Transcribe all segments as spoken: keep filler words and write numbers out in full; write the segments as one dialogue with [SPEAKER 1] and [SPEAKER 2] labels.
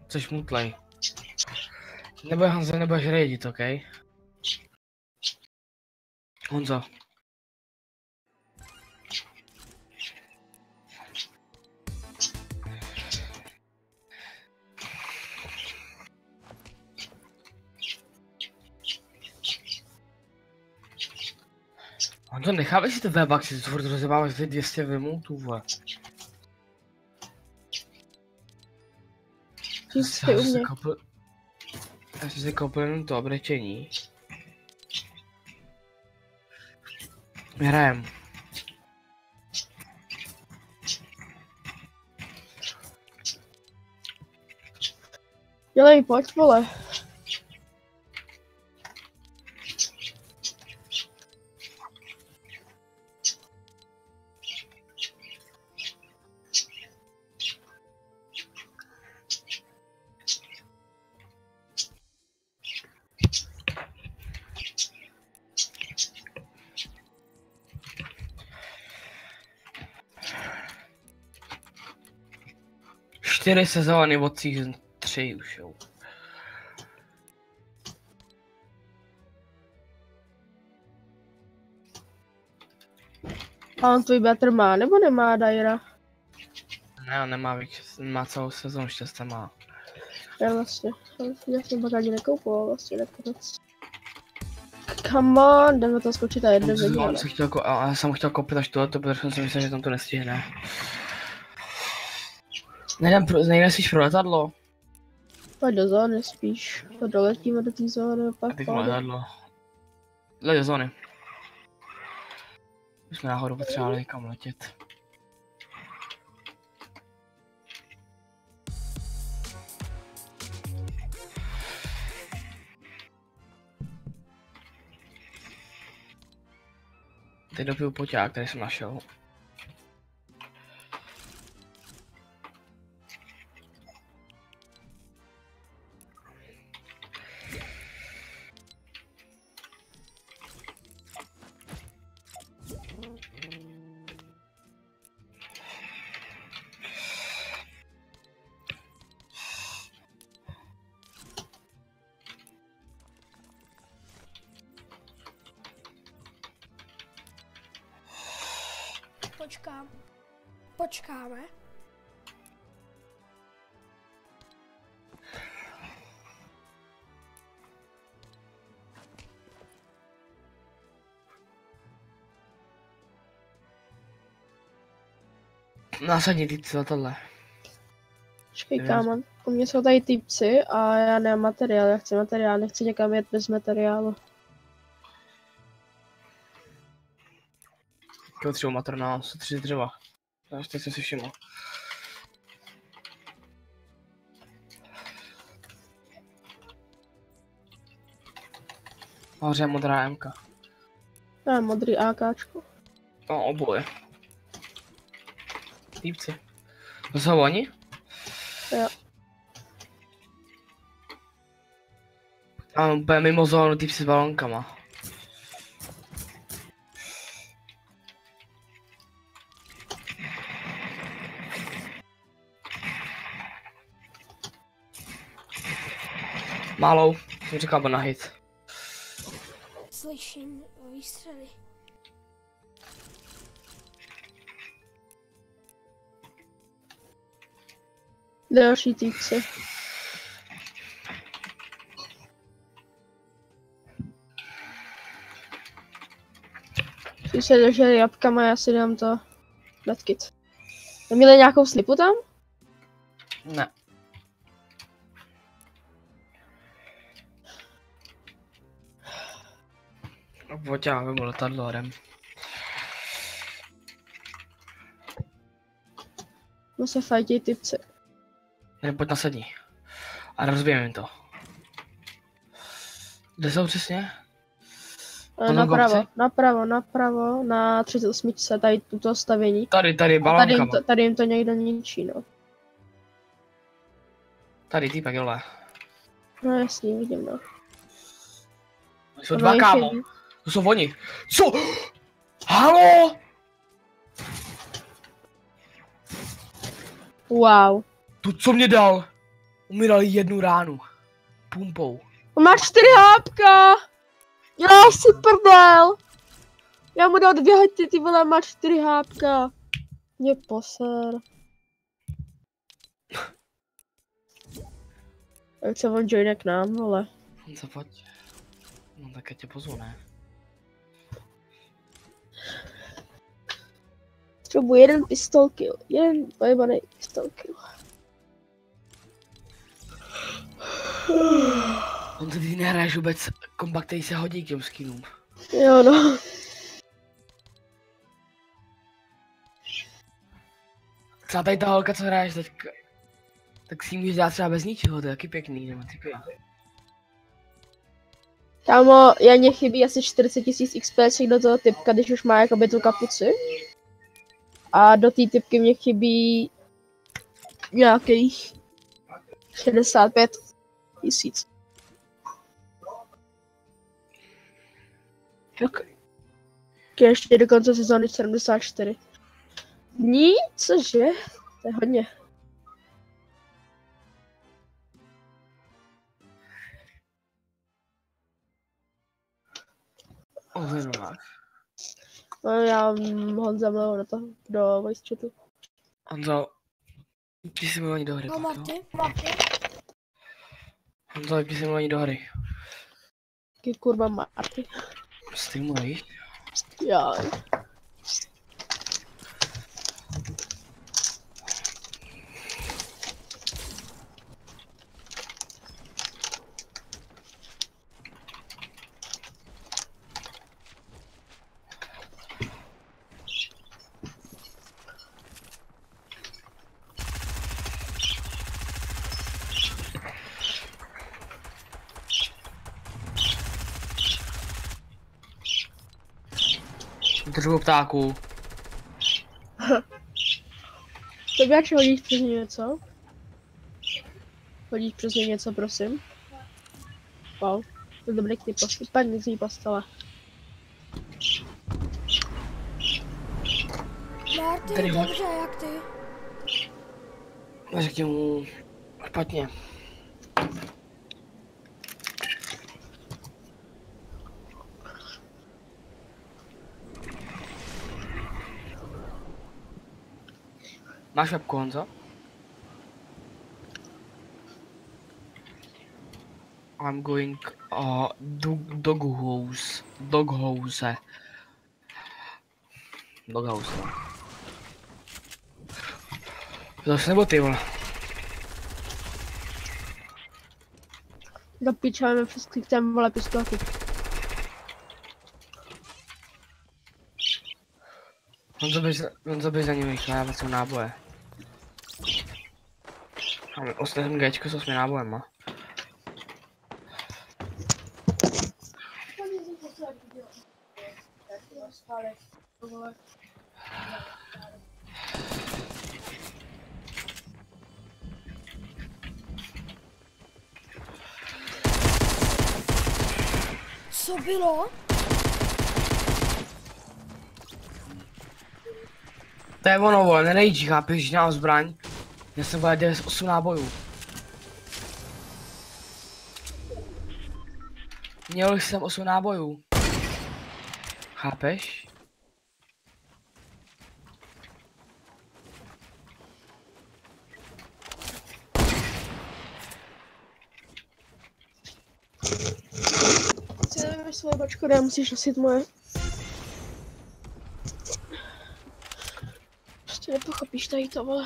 [SPEAKER 1] Jsi mutlej. Nebude Hanze, nebudeš rejit, ok? Honzo. Honzo, necháme si to webak, si to furt rozebáváš ty dvě stě vymutů, vole. Já jsem si koupil... Já jsem si koupil jenom to oblečení. Hrajem.
[SPEAKER 2] Dělej, pojď, vole.
[SPEAKER 1] Čtyři sezóny od season tři už jo.
[SPEAKER 2] A on tvůj bratr má, nebo nemá Daira?
[SPEAKER 1] Ne, on nemá víc, má celou sezónu, štěstí má.
[SPEAKER 2] Já vlastně, já jsem pak ani nekoupoval vlastně nakonec. Come on, jdeme to skočit a jedno
[SPEAKER 1] vidíme. Já jsem chtěl koupit až tohleto, protože jsem si myslel, že tam to nestihne. Nejdem, nejdem spíš pro letadlo.
[SPEAKER 2] Pojď do zóny spíš, to doletíme do té zóny a pak
[SPEAKER 1] pojď. letadlo. Jde do zóny. My jsme náhodou potřebovali kam letět. Teď dopiju poťák, který jsem našel.
[SPEAKER 3] Počkám. Počkáme.
[SPEAKER 1] Násadně týpci za tohle.
[SPEAKER 2] Počkej, kámo, u mě jsou tady týpci a já nemám materiál, já chci materiál, nechci někam jet bez materiálu.
[SPEAKER 1] Koho třeba maternál, jsou tři dřeva. Já teď jsem si všiml. Hoře modrá emka.
[SPEAKER 2] Já modrý AKčko.
[SPEAKER 1] No, oboje. Týpci. To jsou oni?
[SPEAKER 2] Jo.
[SPEAKER 1] A bude mimo zónu týpci s balonkama. Malou, jsem říkal na hit.
[SPEAKER 3] Slyším výstřely.
[SPEAKER 2] Další týpci. Když se drželi jabkama, já si dám to medkit. Neměli nějakou slipu tam?
[SPEAKER 1] Ne. Pojď, já vemu letadlo a jdem.
[SPEAKER 2] No se fajtěj typci.
[SPEAKER 1] Ne, pojď nasadni. A rozbijeme jim to. Kde jsou přesně?
[SPEAKER 2] E, napravo, napravo, napravo, na třicet osm, tady tuto stavění.
[SPEAKER 1] Tady, tady, balónkama.
[SPEAKER 2] Tady jim to, tady jim to někdo ničí, no.
[SPEAKER 1] Tady, týpek, jole.
[SPEAKER 2] No jasně, vidím, no.
[SPEAKER 1] Jsou dva, kámo. To jsou oni. Co? Halo?
[SPEAKER 2] Wow.
[SPEAKER 1] Tu co mě dal? Umíral jednu ránu. Pumpou.
[SPEAKER 2] On má čtyři hápka. Já si prdel. Já mu dal dvě hety, ty vole, má čtyři hápka. Mě poser. Jak se on joine k nám, vole.
[SPEAKER 1] On se pojď. No tak já tě pozvu, ne?
[SPEAKER 2] Potřebuji jeden pistol kill. Jeden pojebaný pistol kill.
[SPEAKER 1] On ty nehraješ vůbec kombat, který se hodí k těm skinům.
[SPEAKER 2] Jo no.
[SPEAKER 1] Třeba tady ta holka, co hraješ teď, tak si ji můžeš dát třeba bez ničeho, to je taky pěkný, nebo ty.
[SPEAKER 2] Kámo, já mě chybí asi čtyřicet tisíc XPček do toho typka, když už má jakoby tu kapuci. A do té typky mě chybí nějakých šedesát pět tisíc. Tak. Ještě do konce sezóny sedmdesát čtyři. Dní? Cože? To je hodně.
[SPEAKER 1] Ozenu máš.
[SPEAKER 2] No já mm, Honza mluvil do toho, do voice chatu.
[SPEAKER 1] Honzo, ty si mluví do hry.
[SPEAKER 3] No
[SPEAKER 1] tak, jo?
[SPEAKER 3] Marty, Marty.
[SPEAKER 1] Honzo, ty si mluví do hry.
[SPEAKER 2] Jaký kurva Marty.
[SPEAKER 1] Streamuješ?
[SPEAKER 2] Já.
[SPEAKER 1] Držu ptáku.
[SPEAKER 2] Tobiáče, hodíš přes mě něco? Hodíš přes mě něco, prosím? Wow, to je dobrý ty postel, padni z ní postele.
[SPEAKER 3] Marty,
[SPEAKER 1] Tady ho-
[SPEAKER 3] dobře, jak ty?
[SPEAKER 1] Řekni mu špatně. Máš webku, Honzo? I'm going uh, dog, dog house. Dog house. Dog house. Zase nebo ty vole?
[SPEAKER 2] Do piče, máme přes klik tam vole pistolky.
[SPEAKER 1] Honzo běž, Honzo běž za ním rychle, já vezmu náboje. Máme osm Gčko s osmi nábojema.
[SPEAKER 3] Co bylo?
[SPEAKER 1] To je ono, vole, nenejdí, chápeš, že mám zbraň. Já jsem vole devadesát osm nábojů. Měl jsem osm nábojů. Chápeš?
[SPEAKER 2] Si nevíš svoje bačko, ne, musíš nosit moje. Prostě nepochopíš tady to, vole.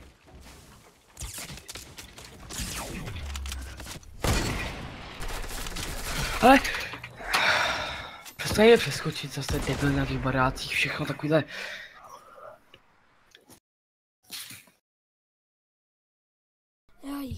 [SPEAKER 1] Ale... Přestaň je přeskočit, zase debil na těch barácích, všechno takovýhle.
[SPEAKER 3] Jaj.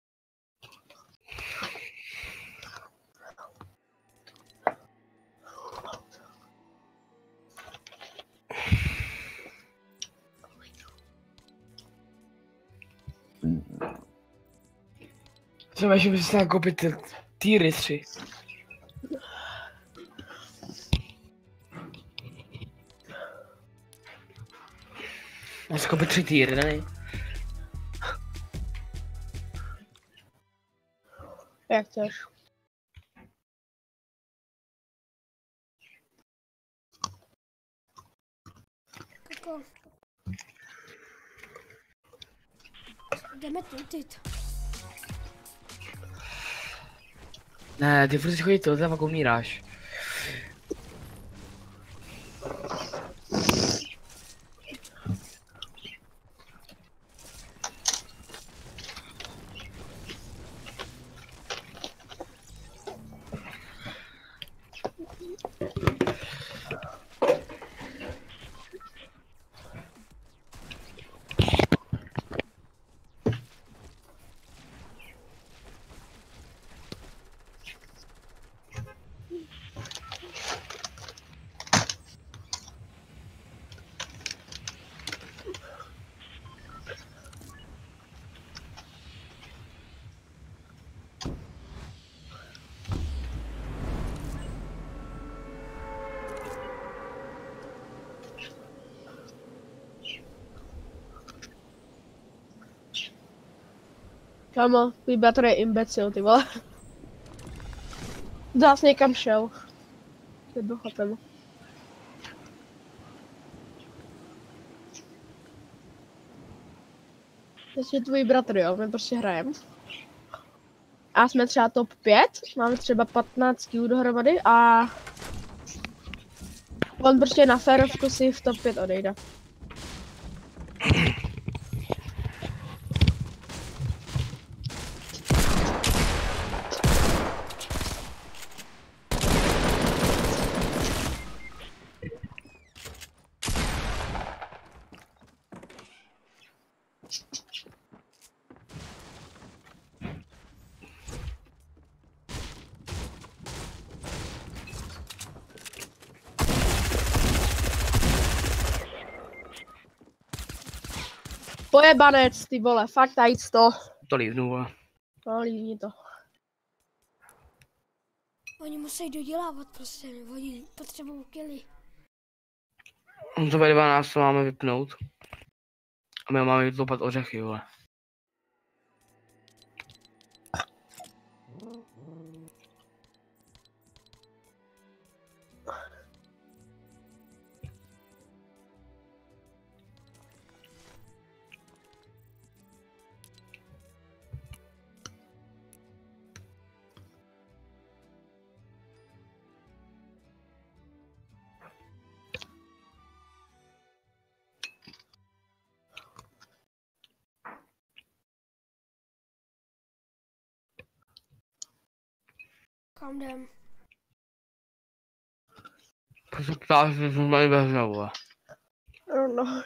[SPEAKER 1] Třeba ještě bys si koupit ty týry tři. Já si koupit tři týry, ne?
[SPEAKER 2] Jak chceš.
[SPEAKER 3] Kako. Jdeme tutit.
[SPEAKER 1] Ne, ty furt si chodí to, tam pak umíráš.
[SPEAKER 2] Kámo, tvůj bratr je imbecil, ty vole. Zás někam šel. Nebo chápem. Takže tvůj bratr, jo, my prostě hrajeme. A jsme třeba top pět, máme třeba patnáct killů dohromady a... On prostě na férovku si v top pět odejde. Pojebanec, ty vole, fakt tajc to.
[SPEAKER 1] To líbnu, vole.
[SPEAKER 2] No, líbni to.
[SPEAKER 3] Oni musí dodělávat prostě, oni potřebují killy.
[SPEAKER 1] On to ve dvanáct to máme vypnout. A my máme vytloupat ořechy, vole.
[SPEAKER 3] Kam jdem?
[SPEAKER 1] Proč ptáš, že jsme měli ve hře, vole.
[SPEAKER 2] No, no.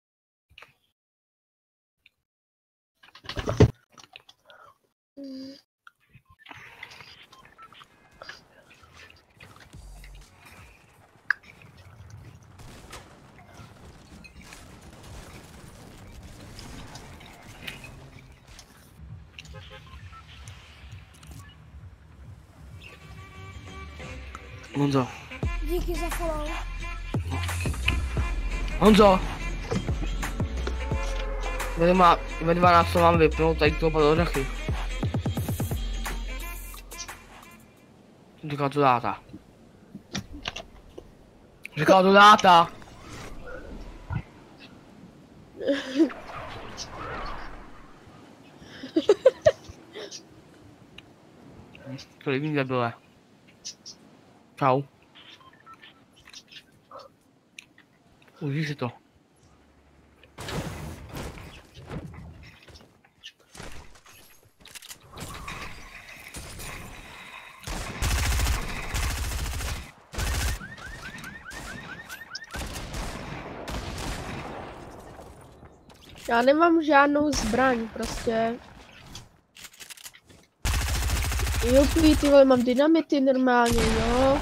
[SPEAKER 1] Honzo.
[SPEAKER 3] Díky za follow.
[SPEAKER 1] Honzo! Ve, má, ve dvanáct to máme vypnout, tady to padlo ořechy. Říkal to dáta. Říkal to dáta. To líbí debile. Čau. Užij si to.
[SPEAKER 2] Já nemám žádnou zbraň, prostě. Jupi, ty vole, mám dynamity normálně, jo.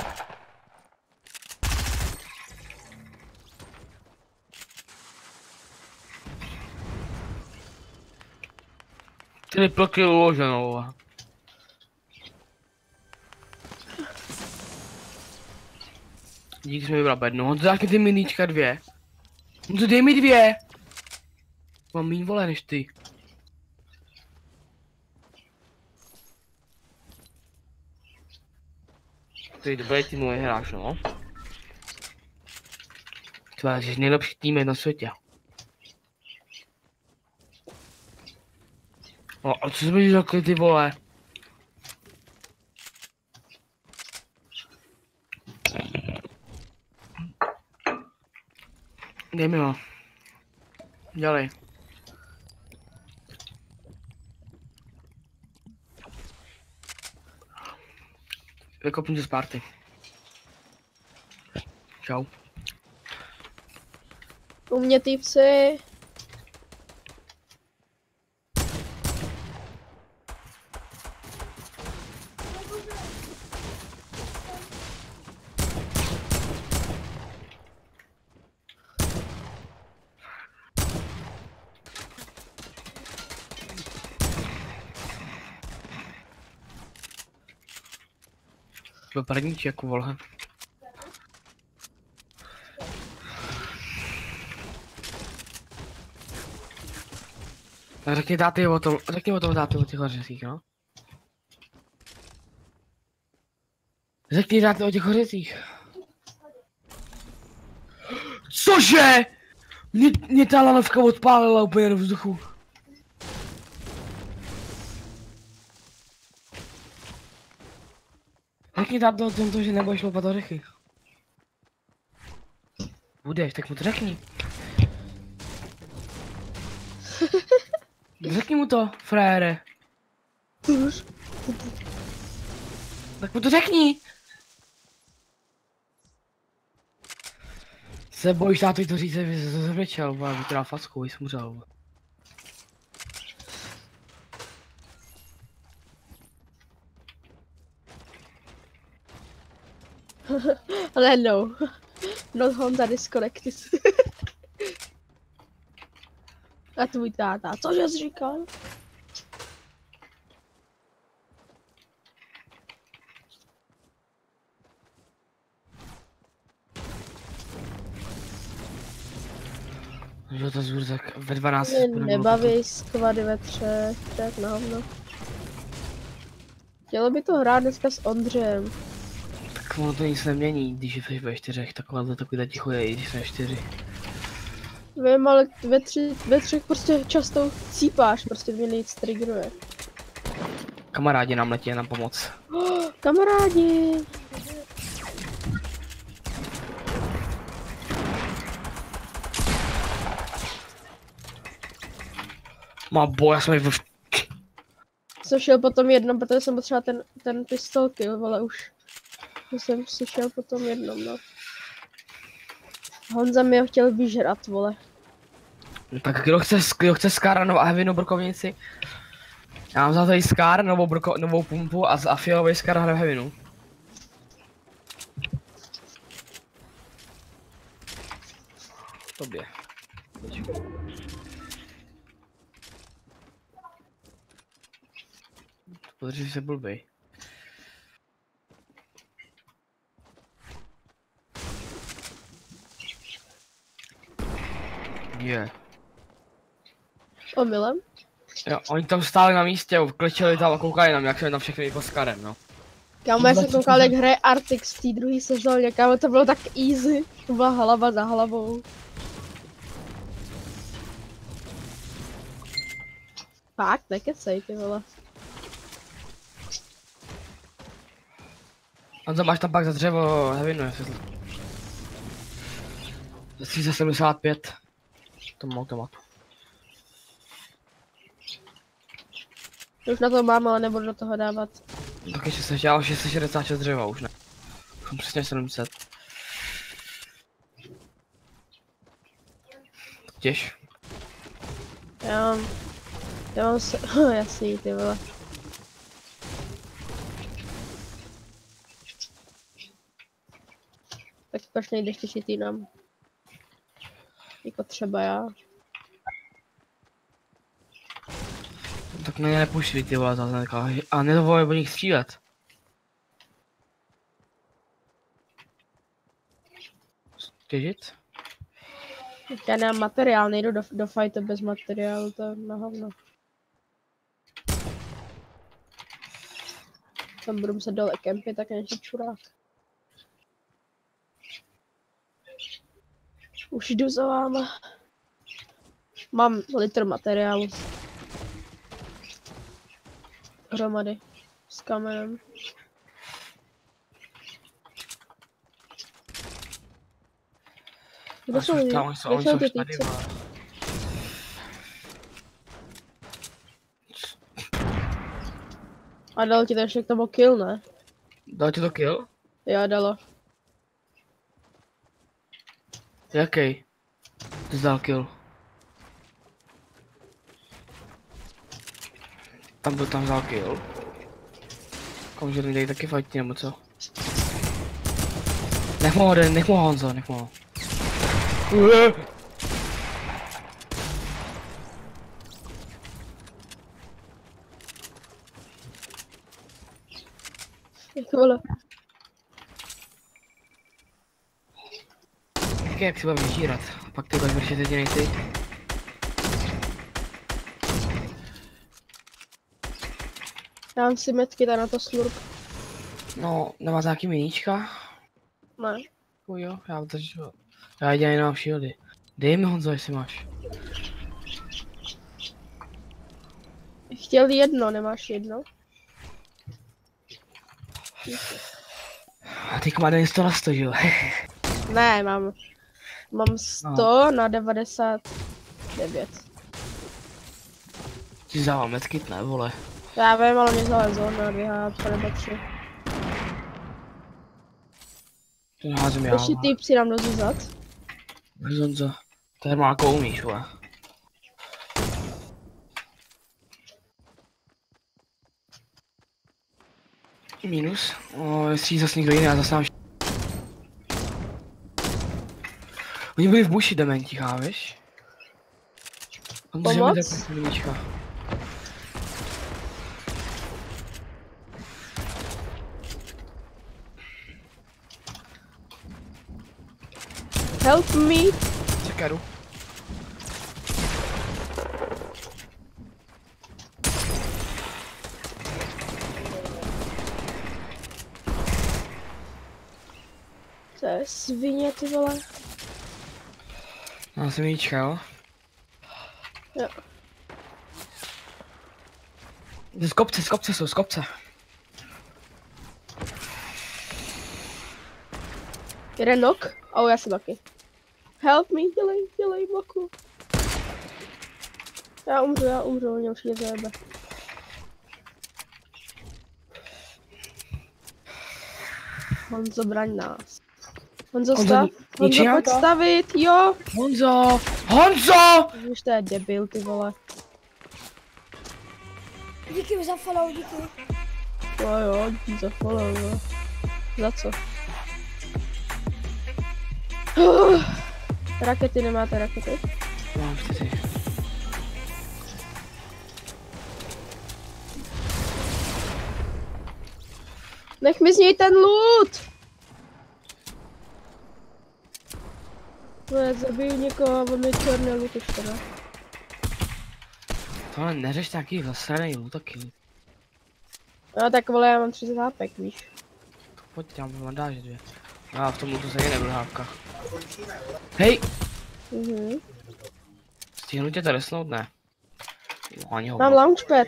[SPEAKER 1] Triple kill uloženou. Díky, jsi mi vybral bednu. Honzo, dáš mi ty miníčka dvě. Honzo, dej mi dvě. Mám míň vole než ty. Ty dobrý týmový hráč, no. Tvoje, jsi nejlepší tým na světě. No a co jsi mi řekli, ty vole? Dej mi ho. Dělej. Vykopnu tě z party. Čau.
[SPEAKER 2] U mě týpci.
[SPEAKER 1] Byl prvníč jako vole. Tak řekni táty o tom, řekni o tom táty o těch hořecích, no. Řekni táty o těch hořecích. Cože? Mě, mě ta lanovka odpálila úplně do vzduchu. Řekni táto o tom, že nebudeš loupat ořechy. Budeš, tak mu to řekni. Řekni mu to, frajere. Tak mu to řekni. Se bojíš tátu to říct, že se zavřečel, bo aby teda fackou, jsi umřel.
[SPEAKER 2] Ale no. Not Honda disconnected. A tvůj táta, cože jsi říkal?
[SPEAKER 1] Že to zvůr tak ve dvanácti.
[SPEAKER 2] Mě nebaví skvady ve třech, tak na hovno. Chtělo by to hrát dneska s Ondřejem.
[SPEAKER 1] Tak ono to nic nemění, když jsi ve čtyřech, takováhle takový ticho je, i když jsme čtyři.
[SPEAKER 2] Vím, ale ve, tři, ve třech prostě často cípáš, prostě mě nejvíc triggeruje.
[SPEAKER 1] Kamarádi nám letí na pomoc.
[SPEAKER 2] Oh, kamarádi!
[SPEAKER 1] Má boj, já jsem v...
[SPEAKER 2] Jsem šel potom jednom, protože jsem potřeboval ten, ten pistolky, vole, už. To jsem si šel potom jednom, no. Honza mi ho chtěl vyžrat, vole.
[SPEAKER 1] Tak kdo chce, kdo chce Skára novou a Heavynou brokovnici? Já mám za tady Skár, novou, broko, novou pumpu a, a fialový Skár hraje Heavynu. Tobě. Podrží se blbej. Je. Yeah.
[SPEAKER 2] Omylem?
[SPEAKER 1] Jo, oni tam stáli na místě, klečeli tam a koukali na mě, jak jsem na všechny jako s Karem, no.
[SPEAKER 2] Kámo, já jsem koukal, jak hraje Artix v té druhé sezóně, kámo, to bylo tak easy. To byla hlava za hlavou. Fakt, nekecej, ty vole.
[SPEAKER 1] Honzo, máš tam pak za dřevo Heavinu, jestli to... Za tři sta sedmdesát pět. Tomu automatu.
[SPEAKER 2] Už na to mám, ale nebudu do toho dávat.
[SPEAKER 1] Tak ještě se dělal šest set šedesát šest dřeva, už ne. Už jsem přesně sedm set. Těž.
[SPEAKER 2] Já mám... Já mám se... jasný, ty vole. Tak proč nejdeš těšit jinam? Jako třeba já.
[SPEAKER 1] Tak mě nepuštěli ty vole zase, a nedovolili po nich střílet. Těžit?
[SPEAKER 2] Já nemám materiál, nejdu do, do fightu bez materiálu, to na hovno. Tam budu muset dole kempy, tak než čurák. Už jdu za váma. Mám litr materiálu. Hromady. S kamenem. Kde jsou oni?
[SPEAKER 1] Tam jsou,
[SPEAKER 2] Kde
[SPEAKER 1] oni
[SPEAKER 2] jsou
[SPEAKER 1] jsou
[SPEAKER 2] ty
[SPEAKER 1] už tady,
[SPEAKER 2] týpci?
[SPEAKER 1] vole.
[SPEAKER 2] A dal ti to ještě k tomu kill, ne?
[SPEAKER 1] Dal ti to kill?
[SPEAKER 2] Jo, dalo.
[SPEAKER 1] Jaký? Ty jsi dal kill. Tam byl tam vzal kill. Komu, že dej taky fajtí nebo co? Nech mu ho, nech mu ho Honzo, nech mu ho.
[SPEAKER 2] Jak vole.
[SPEAKER 1] Tak jak si bude vyžírat, pak ty budeš vršet jedinej ty.
[SPEAKER 2] Dám si metky tady na to slurp.
[SPEAKER 1] No, nemá nějaký miníčka?
[SPEAKER 2] Ne.
[SPEAKER 1] Uj jo, já to jo. Já jedině nemám shieldy. Dej mi Honzo, jestli máš.
[SPEAKER 2] Chtěl jedno, nemáš jedno?
[SPEAKER 1] A ty má den sto na sto, že jo?
[SPEAKER 2] Ne, mám. Mám sto na devadesát devět.
[SPEAKER 1] Ty vzal medkit, ne vole.
[SPEAKER 2] Já vím, ale mě zalezlo na dvě há pé nebo tři.
[SPEAKER 1] To naházím já.
[SPEAKER 2] Ještě typ si dám do zad.
[SPEAKER 1] Honzo, to je má umíš, vole. Minus? O, jestli zase někdo jiný, já zase mám. Oni byli v buši dementi, chápeš?
[SPEAKER 2] Pomoc? Help me!
[SPEAKER 1] Čekaj, jdu.
[SPEAKER 2] To je svině, ty vole.
[SPEAKER 1] Já jsem jíčka, jo?
[SPEAKER 2] Jo.
[SPEAKER 1] Z kopce, z kopce jsou, z kopce.
[SPEAKER 2] Jeden knock? Oh, já jsem taky. Help me, dělej, dělej, boku. Já umřu, já umřu, mě už je zajebe. Honzo, braň nás. Honzo,
[SPEAKER 1] Honzo,
[SPEAKER 2] stav. Honzo,
[SPEAKER 1] ničí
[SPEAKER 2] pojď
[SPEAKER 1] auto?
[SPEAKER 2] stavit, jo.
[SPEAKER 1] Honzo! Honzo!
[SPEAKER 2] Už to je debil, ty vole.
[SPEAKER 3] Díky za follow, díky.
[SPEAKER 2] Jo, jo, za follow, jo. Za co? Uh, rakety, nemáte rakety?
[SPEAKER 1] Mám čtyři.
[SPEAKER 2] Nech mi z něj ten loot! Ne, zabiju někoho a on mi černé loot ještě, ne?
[SPEAKER 1] Tohle neřeš nějaký zasranej útoky.
[SPEAKER 2] No tak vole, já mám třicet hápek, víš.
[SPEAKER 1] Pojď, já mám bandáže dvě. Já v tom lootu se ani nebudu hávka. Hej!
[SPEAKER 2] Mhm.
[SPEAKER 1] Stihnu tě to resnout, ne? Jo, ani ho.
[SPEAKER 2] Mám launchpad.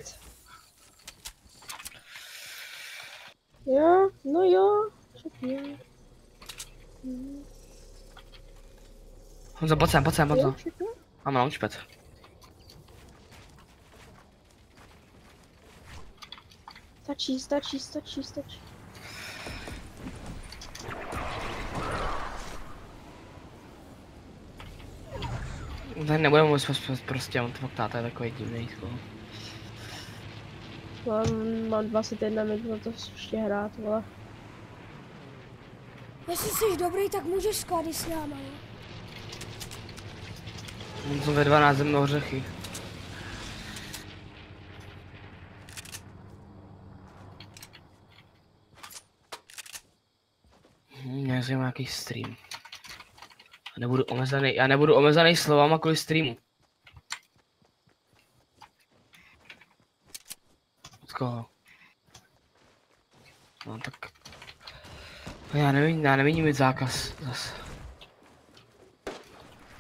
[SPEAKER 2] Jo, no jo. Však jo. Mhm.
[SPEAKER 1] Honzo, pojď sem, pojď sem, pojď
[SPEAKER 2] Jo,
[SPEAKER 1] sem.
[SPEAKER 2] však jo.
[SPEAKER 1] Mám launchpad.
[SPEAKER 2] Stačí, stačí, stačí, stačí.
[SPEAKER 1] Tady nebudeme moc prostě, on to fakt táta je takový divný.
[SPEAKER 2] Mám, mám dvacet jedna minut na to ještě hrát, vole.
[SPEAKER 3] Jestli jsi dobrý, tak můžeš sklady s náma, jo.
[SPEAKER 1] On to ve dvanáct zemnou ořechy. Mě zajímá nějaký stream. Já nebudu omezený, já nebudu omezený slovama kvůli streamu. Od koho? No tak... Já nevím, já nevím mít zákaz zase.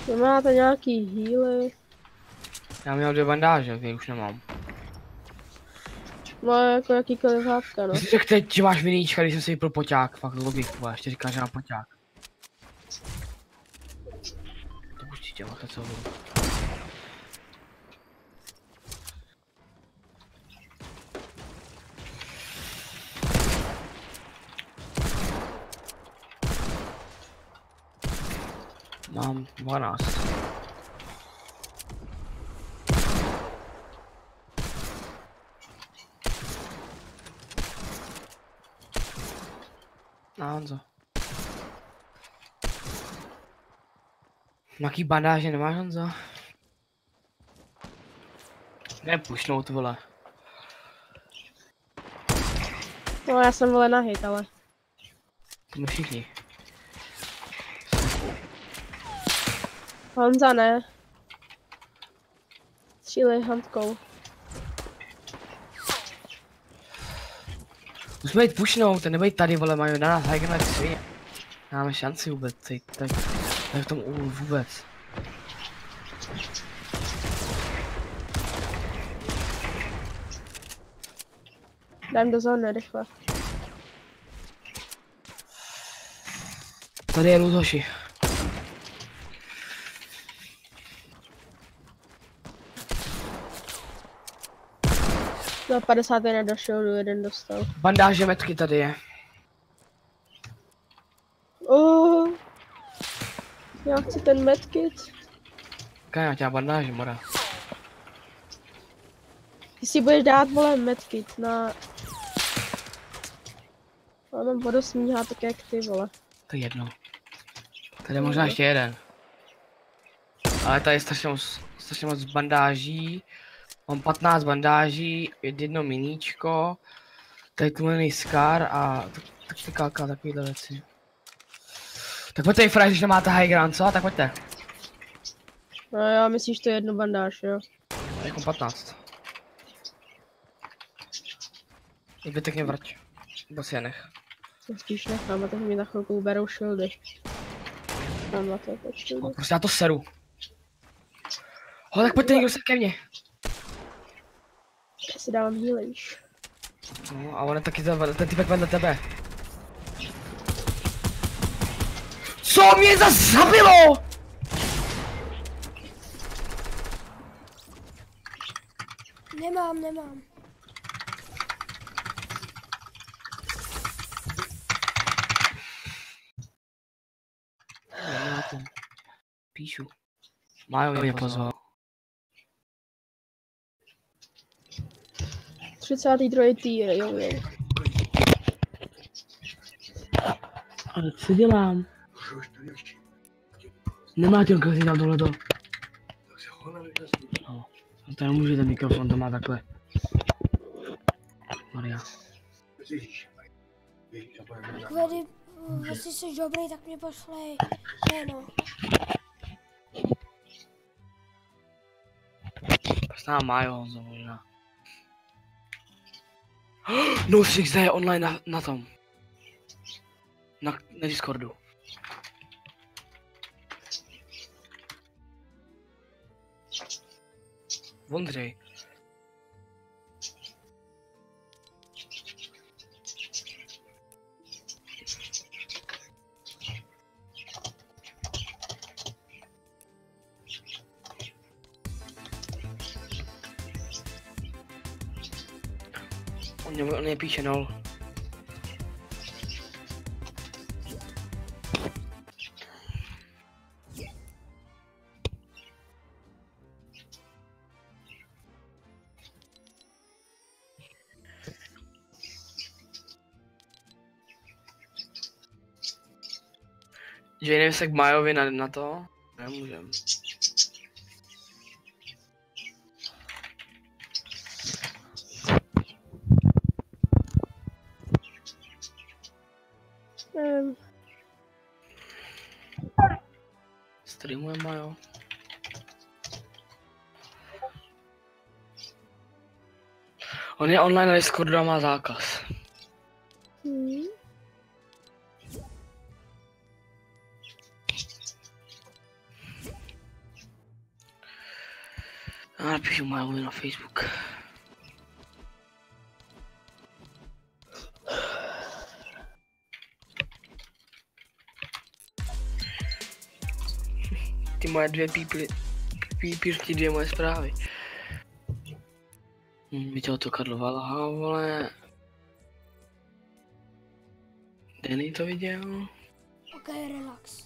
[SPEAKER 2] Vy máte nějaký healy.
[SPEAKER 1] Já měl dvě bandáže, ty už nemám.
[SPEAKER 2] No jako jakýkoliv hávka, no.
[SPEAKER 1] Ty jsi řekl teď, že máš viníčka, když jsem si vypil poťák, fakt logiku, a ještě říkáš, že mám poťák. To určitě máte co budu. Mám dvanáct. No, Honzo. Jaký bandáže nemáš, Honzo? Nepušnout, vole.
[SPEAKER 2] No já jsem vole na hit, ale.
[SPEAKER 1] To my všichni.
[SPEAKER 2] Honza ne. Střílej handkou.
[SPEAKER 1] Musíme jít pušnout, nebejt tady, vole, mají na nás hajgnout jak svině. Máme šanci vůbec, tady, tady, tady v tom úlu vůbec.
[SPEAKER 2] Dám do zóny, rychle.
[SPEAKER 1] Tady je loot, hoši.
[SPEAKER 2] No padesát jedna došel, jeden dostal.
[SPEAKER 1] Bandáže metky tady je.
[SPEAKER 2] Oh, já chci ten medkit.
[SPEAKER 1] Kája, těla bandáže, mora.
[SPEAKER 2] Ty si budeš dát, vole, medkit na... Ono budu smíhat tak jak ty, vole.
[SPEAKER 1] To je jedno. Tady je možná ještě jeden. Ale tady je strašně moc, strašně moc bandáží. Mám patnáct bandáží, jedno miníčko. Tady tlumený skar a tak káka, takovýhle věci. Tak pojďte, Fraj, když nemáte high ground, co? Tak pojďte.
[SPEAKER 2] No já myslíš, to je jedno bandáž, jo?
[SPEAKER 1] Já mám patnáct. Zbytek mě vrať. Nebo si je nech.
[SPEAKER 2] To spíš nechám, a tak mi na chvilku uberou shieldy. Mám na to počtu.
[SPEAKER 1] No, prostě já to seru. Ho, tak pojďte někdo se ke mně.
[SPEAKER 2] Já si dávám healy, víš.
[SPEAKER 1] No a on je taky ten, ten typek vedle tebe. Co mě zas zabilo?
[SPEAKER 3] Nemám, nemám.
[SPEAKER 1] Nemáte. Píšu. Májo mě pozval.
[SPEAKER 2] třicátý druhý tier, jo, jo.
[SPEAKER 1] Ale co dělám? Nemá těm si tam tohleto. No, to nemůže ten mikrofon, to má takhle. Maria.
[SPEAKER 3] Kvedy, jestli jsi dobrý, tak mě pošlej jméno.
[SPEAKER 1] Prostá Májo, Honzo, možná. No six D je online na, na tom. Na, na Discordu. Vondřej. On, je, on je píše nul. Že nevím se k Majovi na, na to? Nemůžem.
[SPEAKER 2] Um,
[SPEAKER 1] Streamuje Majo. On je online na Discordu a má zákaz.
[SPEAKER 2] hmm.
[SPEAKER 1] napíšu Majovi na Facebook. Ty moje dvě píply, pípírky, dvě moje zprávy. Hm, viděl to Karlova laha, vole. Denny to viděl.
[SPEAKER 3] Ok, relax.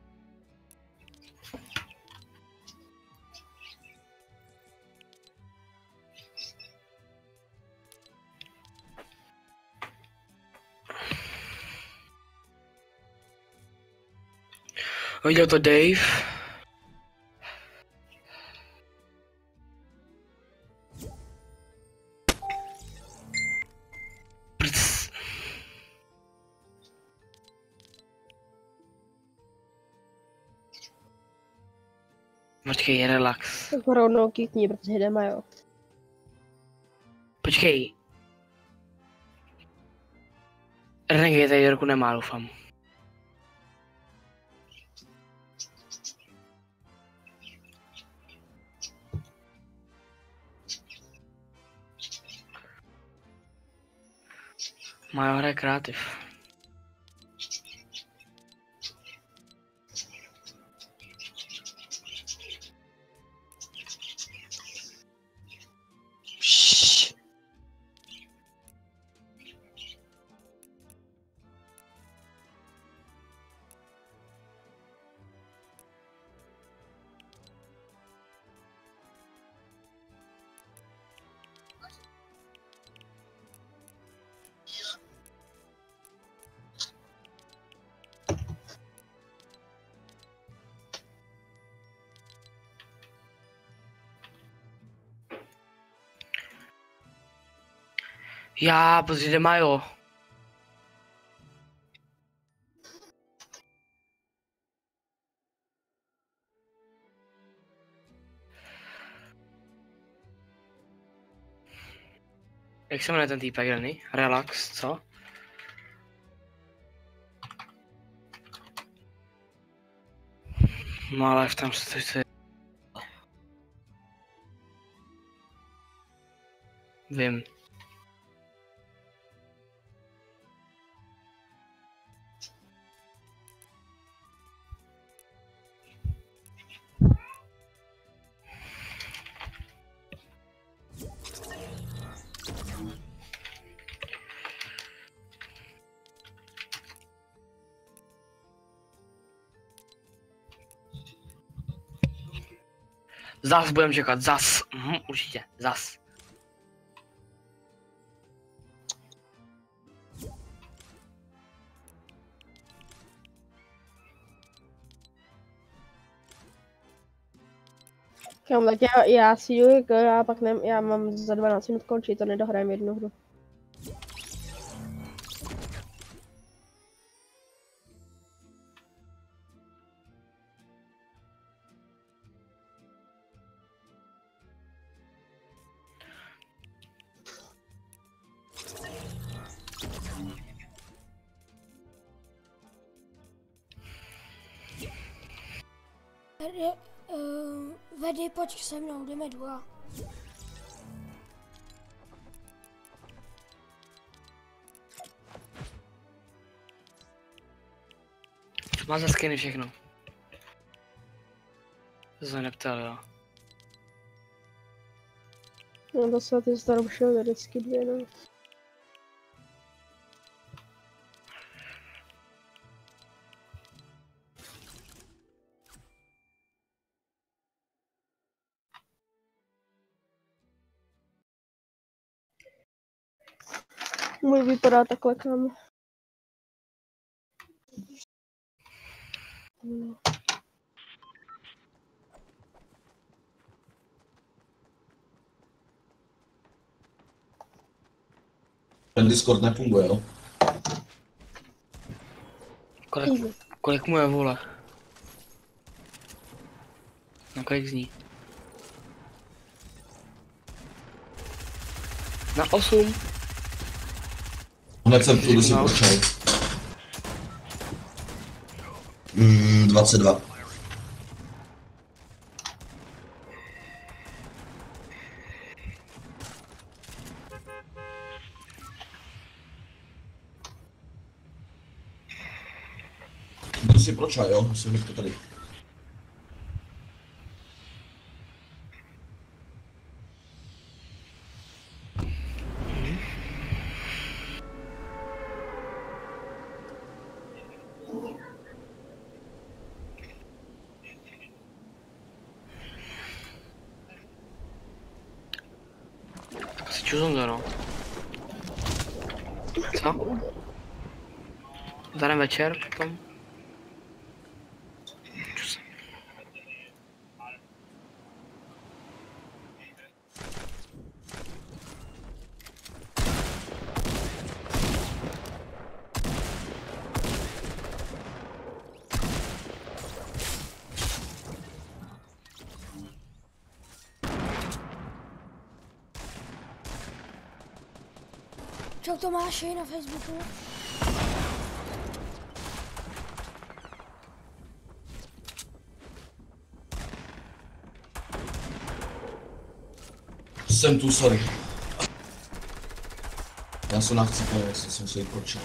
[SPEAKER 1] Viděl to Dave. Prc. Počkej, relax.
[SPEAKER 2] Tak ho rovnou kýkni, protože jdeme, jo.
[SPEAKER 1] Počkej. Renegade tady roku nemá, doufám. Majo hraje kreativ. Já, protože jde Majo. Jak se jmenuje ten týpek, Denny? Relax, co? No ale tam se se... Vím. Zas budem čekat, zas. Mhm, určitě, zas.
[SPEAKER 2] Kam, tak já, já si jdu, já pak ne, já mám za dvanáct minut končit, to nedohrajem jednu hru.
[SPEAKER 3] Tady, uh, Vedy, pojď se mnou, jdeme dva.
[SPEAKER 1] Má za skiny všechno. To se neptal, jo.
[SPEAKER 2] No to se ty staroušel vždycky dvě, no. Můj vypadá takhle, kam. No.
[SPEAKER 4] Ten Discord nefunguje, jo?
[SPEAKER 1] Kolik, kolik mu je, vole? Na kolik zní? Na osm.
[SPEAKER 4] Hned jsem tu si
[SPEAKER 1] No.
[SPEAKER 4] počal. Mm, dvacet dva. To si proč, jo? Jsem to tady.
[SPEAKER 1] Tak asi čuzundu, no. Co? Zdaren večer potom. Čus.
[SPEAKER 3] Čau Tomáši na Facebooku.
[SPEAKER 4] Jsem tu, sorry. Já jsem nachcípal, jestli jsem se jí pročil.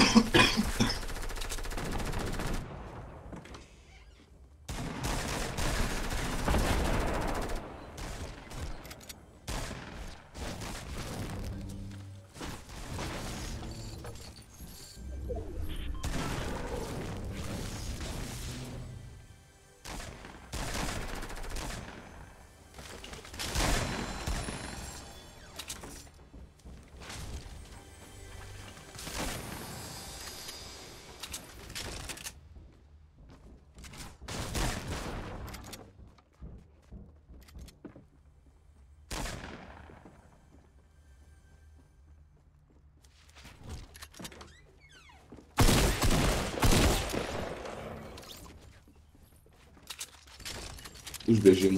[SPEAKER 4] Už běžím.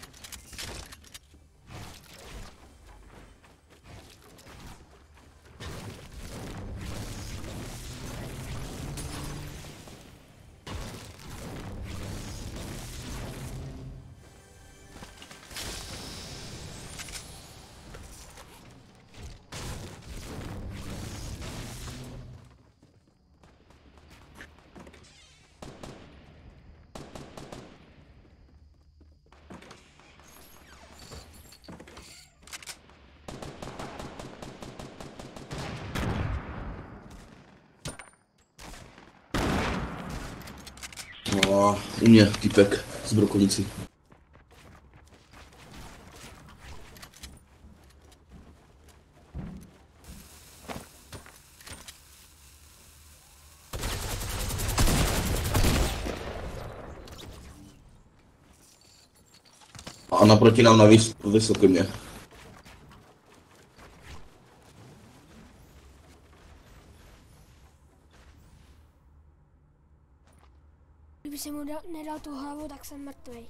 [SPEAKER 4] No, u mě typek z Brokonici. A naproti nám na vys vysoké mě.
[SPEAKER 3] Kdyby si mu dal, nedal tu hlavu, tak jsem mrtvej.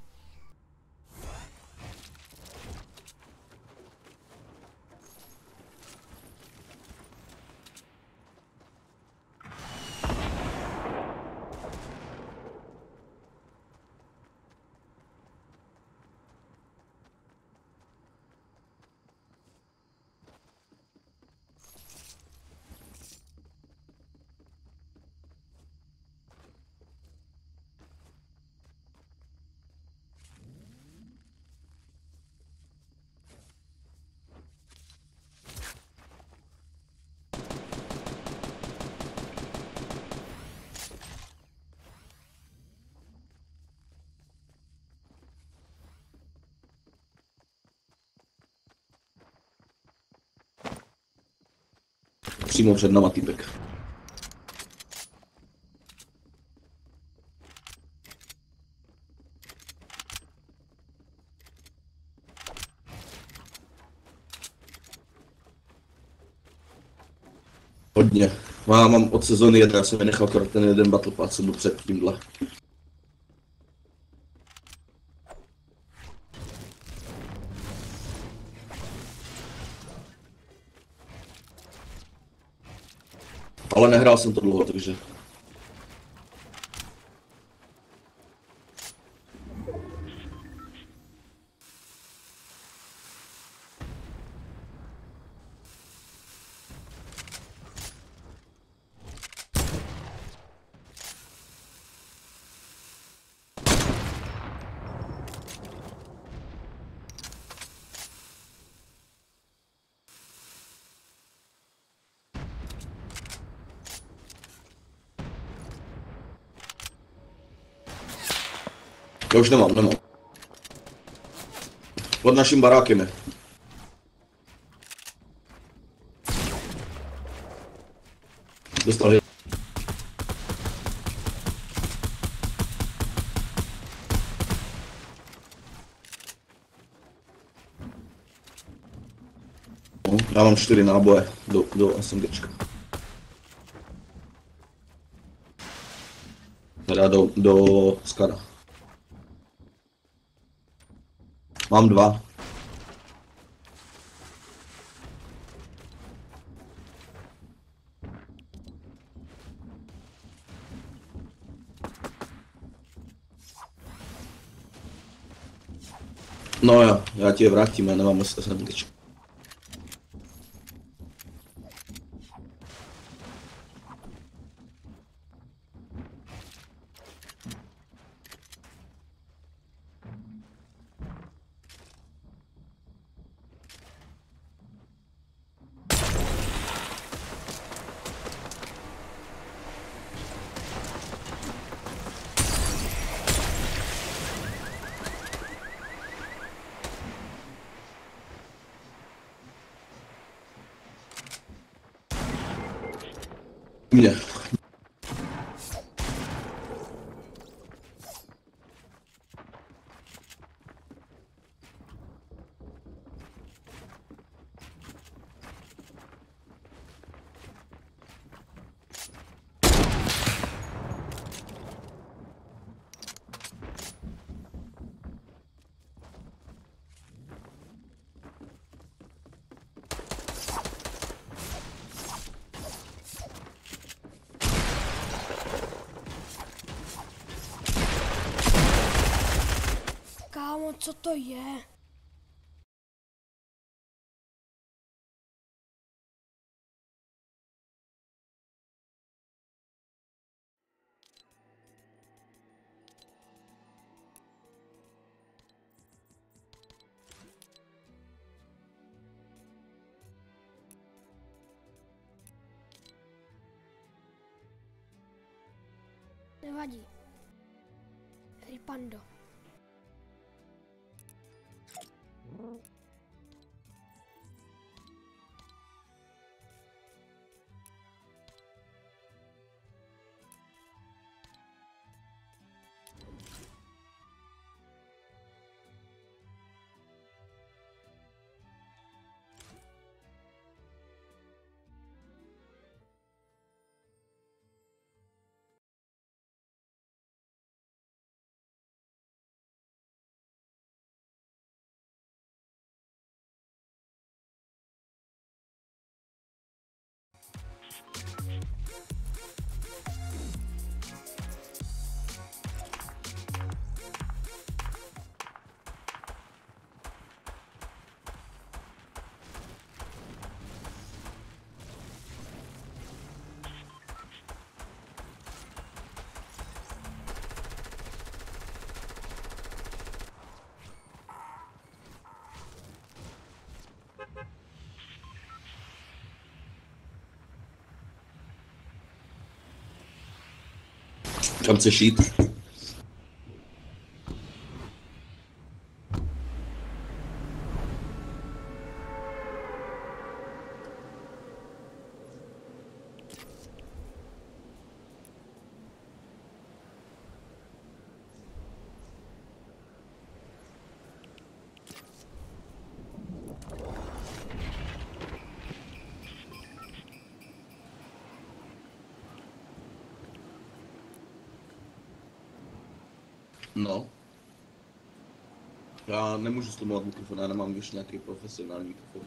[SPEAKER 4] Přímo před náma typek. Hodně. Já mám od sezóny jedna, já jsem vynechal akorát ten jeden battle pass, co byl před tímhle. Ale nehrál jsem to dlouho, takže... Já už nemám, nemám. Pod naším barákem je. Dostal hit. No, já mám čtyři náboje do, do SMGčka. Teda do, do Skara. Mám dva. No jo, já ti je vrátím, já nemám moc SMGčka. Mě.
[SPEAKER 3] Kámo, co to je? Nevadí. Ripando.
[SPEAKER 4] Kam chceš jít? No. Já nemůžu stlumovat mikrofon, já nemám už nějaký profesionální mikrofon.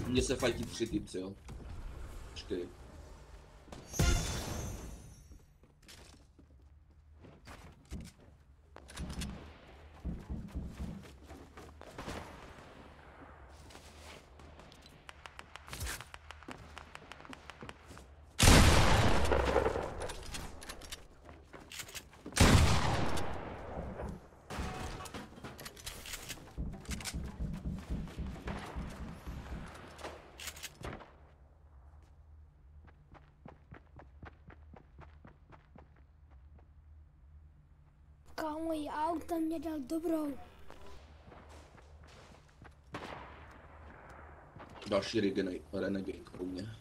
[SPEAKER 4] Mně se fajtí tři typci, jo. Čtyři.
[SPEAKER 3] Kámo, i auta mě dal dobrou.
[SPEAKER 4] Další Renegade, Renegade u mě.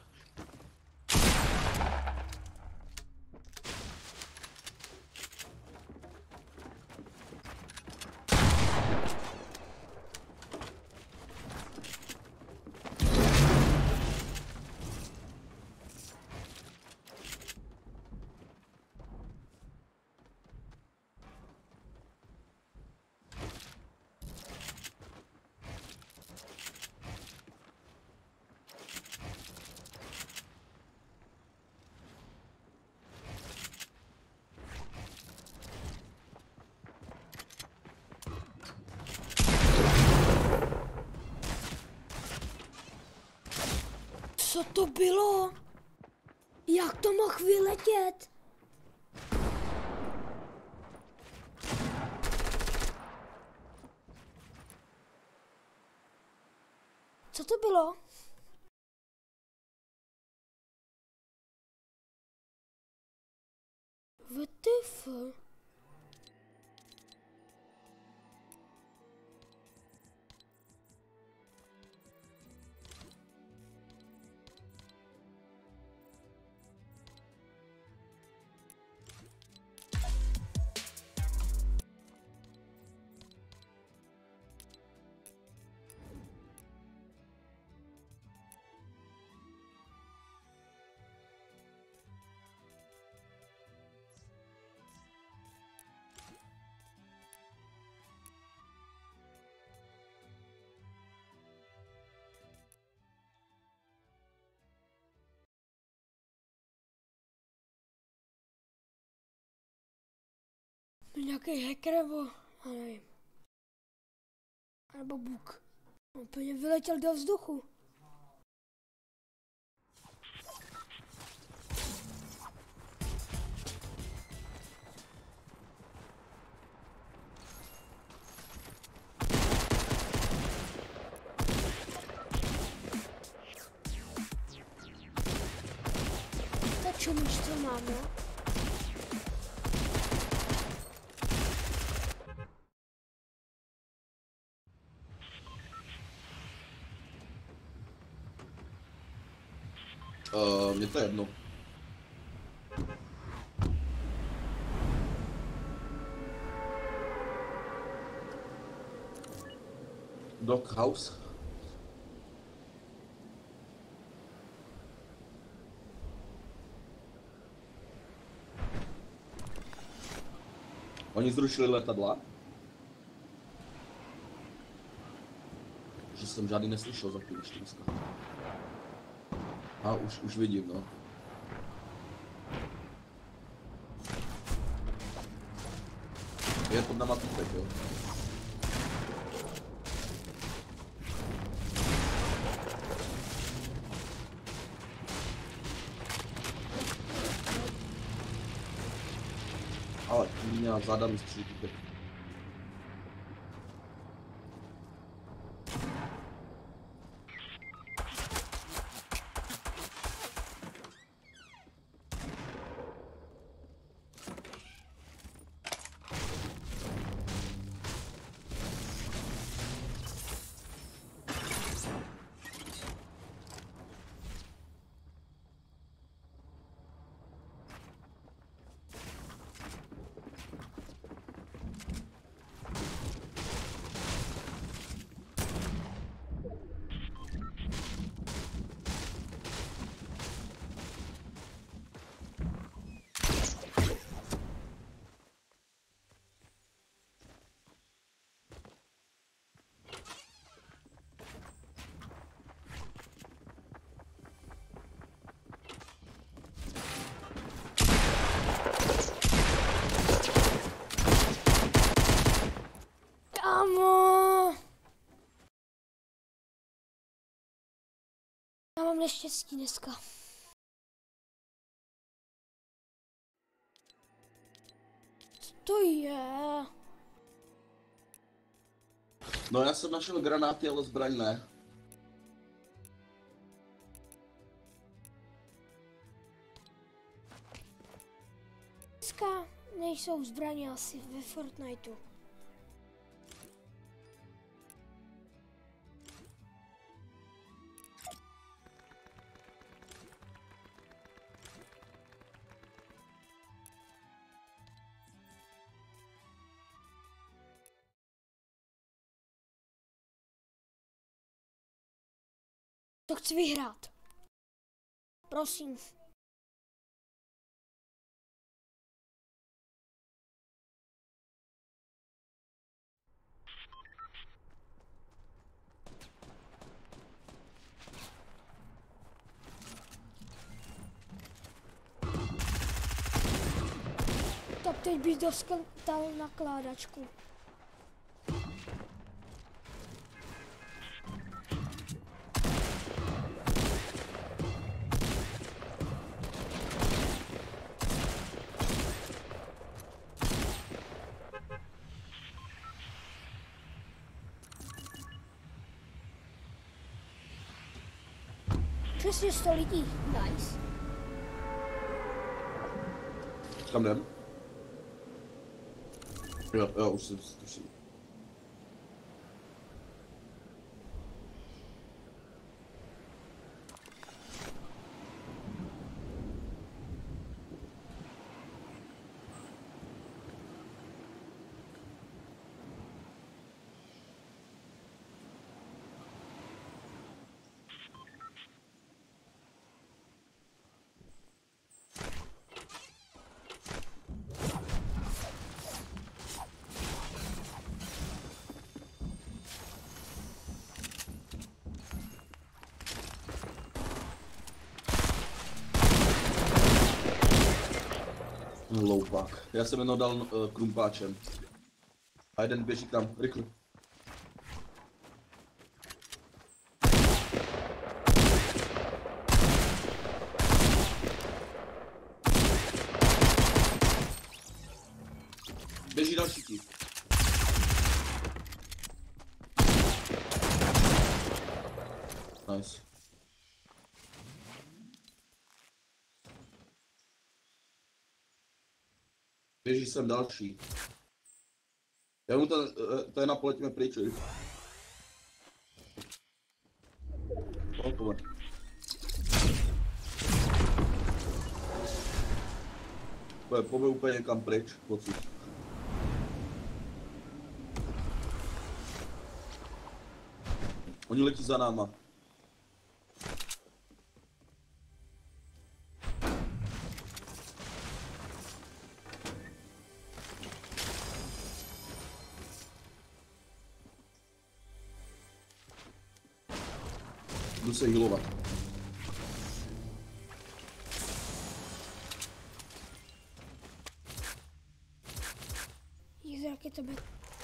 [SPEAKER 3] Co to bylo? Jak to mohl vyletět? Co to bylo? W T F? Nějaký hacker nebo, já nevím. Nebo bug. On úplně vyletěl do vzduchu. Ta čumič, co mám, no?
[SPEAKER 4] Uh, mně to je jedno. Doghouse. Oni zrušili letadla. Že jsem žádný neslyšel za chvíli dneska. A už, už vidím, no. Je pod náma týpek, jo. Ale měla záda mi střílí týpek.
[SPEAKER 3] Já mám neštěstí dneska. Co to je?
[SPEAKER 4] No já jsem našel granáty, ale zbraň ne.
[SPEAKER 3] Dneska nejsou zbraně asi ve Fortniteu. To chci vyhrát. Prosím. Tak teď bych dostal nakládačku. Přesně sto lidí. Nice.
[SPEAKER 4] Kam jdem? Jo, jo, už jsem zkusil. Loupák. Já jsem jenom dal uh, krumpáčem. A jeden běží tam, rychle. Běží další tí. Nice. Běží sem další. Já mu ten, ten napoletíme pryč. Pojď. Pojď úplně někam pryč, pocit. Oni letí za náma. Jdu se healovat.
[SPEAKER 3] Jak je to by...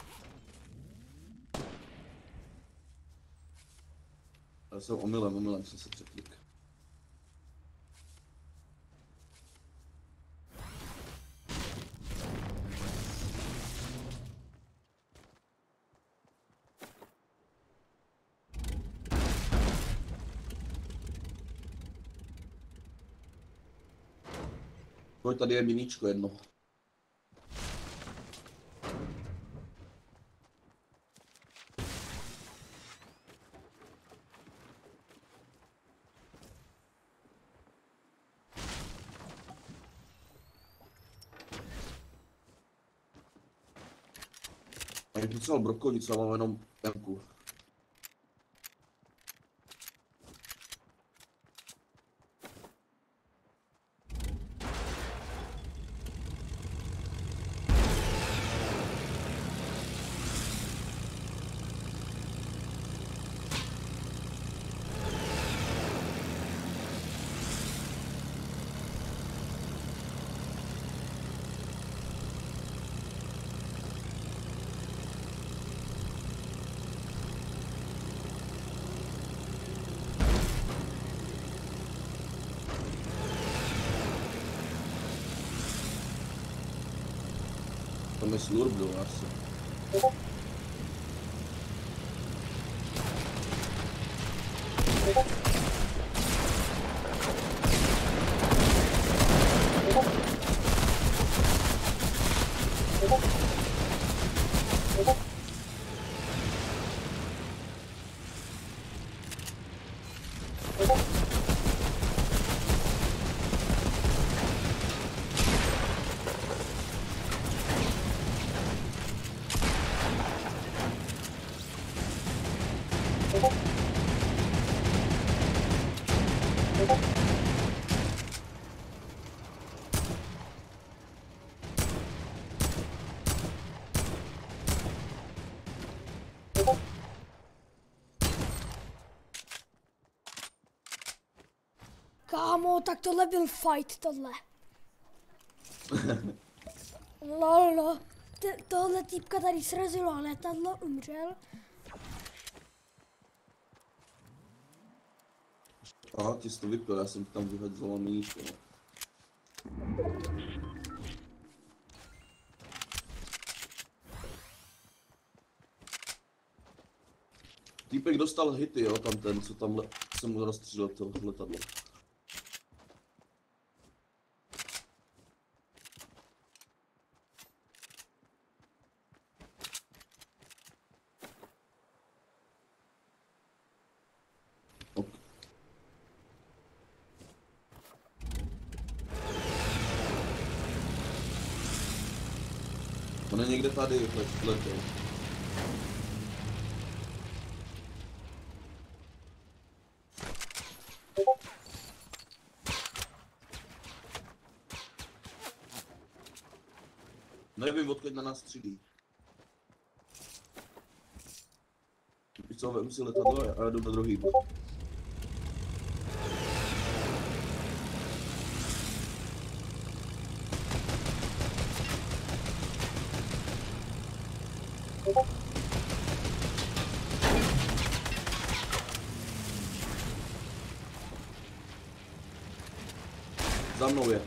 [SPEAKER 4] Já jsem omylem, omylem jsem se překlik. Pojď, tady je miníčko jedno. A je docela brokovnice, ale mám jenom emku. Tam je slurp dole asi.
[SPEAKER 3] Kámo, tak tohle byl fight, tohle. Lol, no. T- tohle týpka tady srazilo letadlo, umřel.
[SPEAKER 4] Aha, ty jsi to vypil, já jsem tam vyhodil míčko. Týpek dostal hity, jo, tam ten, co tam le- jsem mu rozstřílel to letadlo. Ok. On je někde tady, letěl. Nevím, odkud na nás střílí. Víš co, vem si letadlo a já jdu na druhý bod. Za mnou je.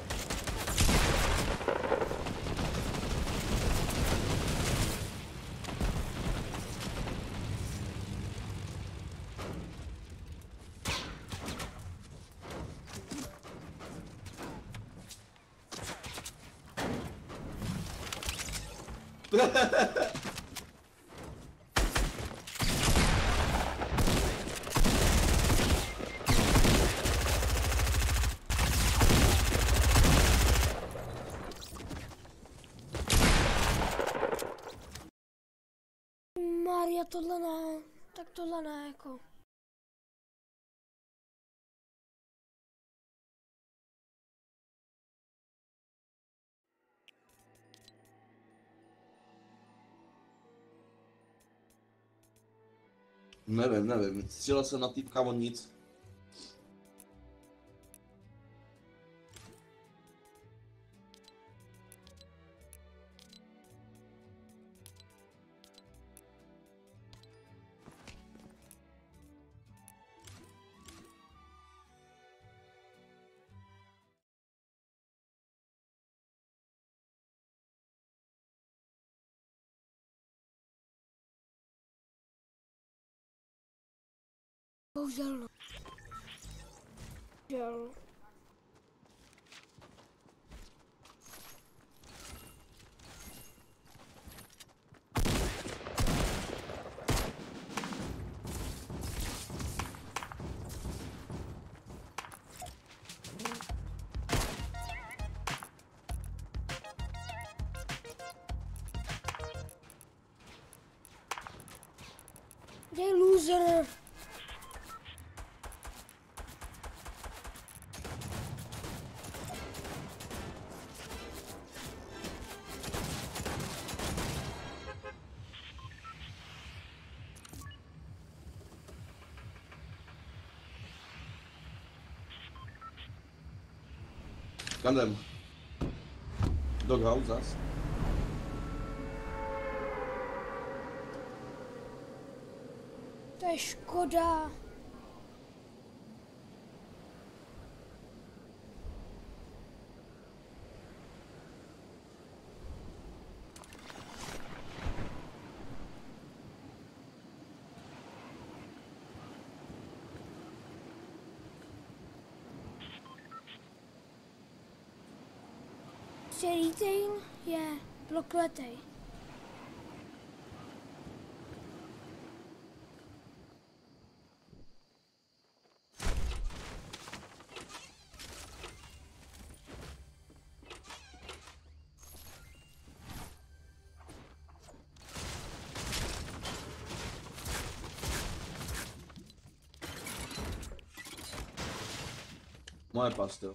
[SPEAKER 3] Maria, tohle ne. Tak tohle ne, jako.
[SPEAKER 4] Nevím, nevím, střílel jsem na týpka, on nic.
[SPEAKER 3] Bohužel, no. Bohužel. Dej loser.
[SPEAKER 4] Kam jdem? Doghouse zas.
[SPEAKER 3] To je škoda. Prostě retail je prokletej.
[SPEAKER 4] Moje past, jo.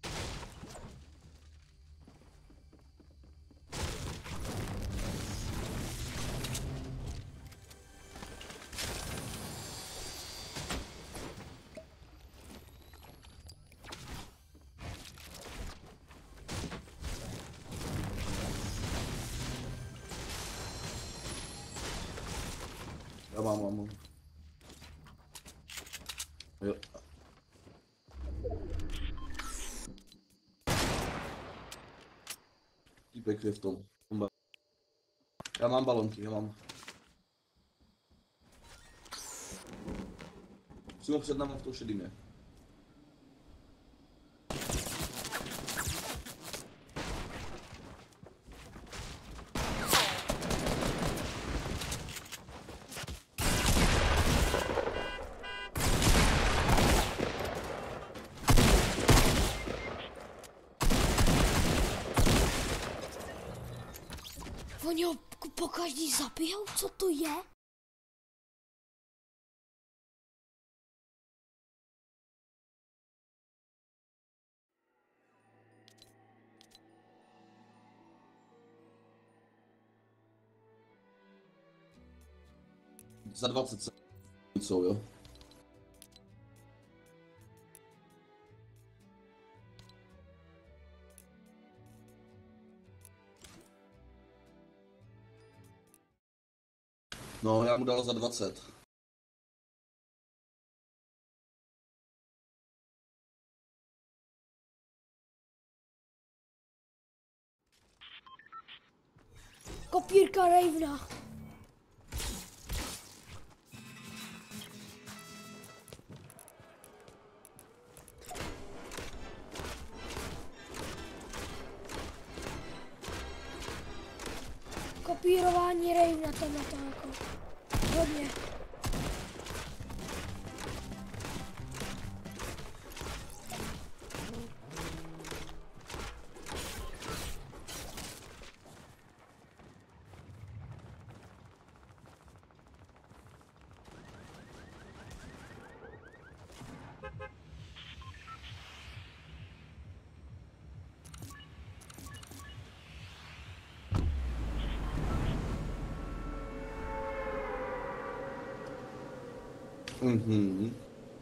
[SPEAKER 4] Já mám, mám, mám. Jo. Týpek je v tom. Já mám balonky, já mám. Přímo před námi v tom šedým je.
[SPEAKER 3] Oni ho po každý zabijou, co to je?
[SPEAKER 4] Za dvacet sekund jsou, jo. No, já mu dal za dvacet.
[SPEAKER 3] Kopírka Ravena. Kopírování Ravena tam na to jako hodně.
[SPEAKER 4] Mhm.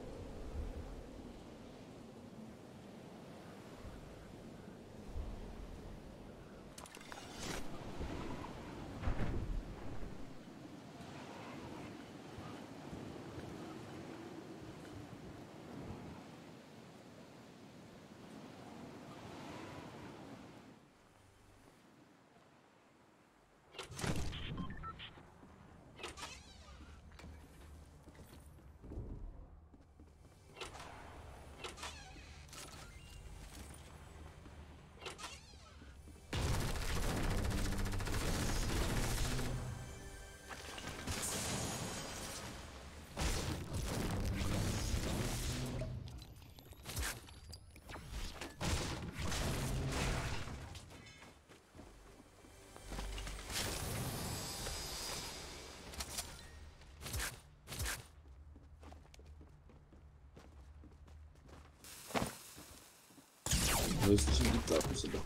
[SPEAKER 4] No jestli si vyptá u sebe.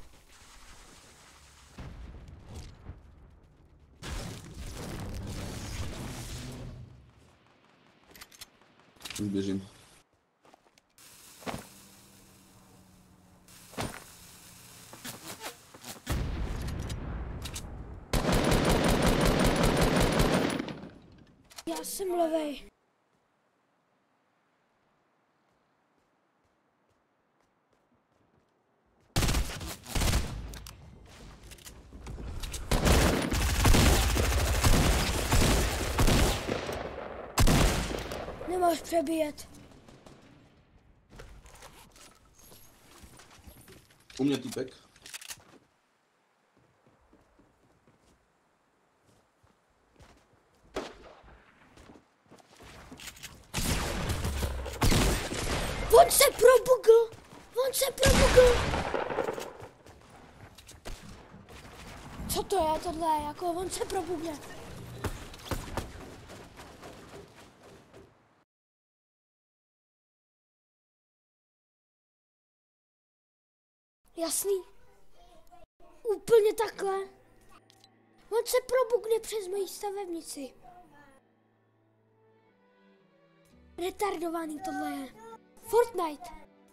[SPEAKER 4] Už běžím.
[SPEAKER 3] Já jsem levej. Nemáš přebíjet.
[SPEAKER 4] U mě týpek.
[SPEAKER 3] On se probugl! On se probugl! Co to je tohle? Jako on se probugne. Jasný. Úplně takhle. On se probugne přes moji stavebnici. Retardovaný tohle je. Fortnite.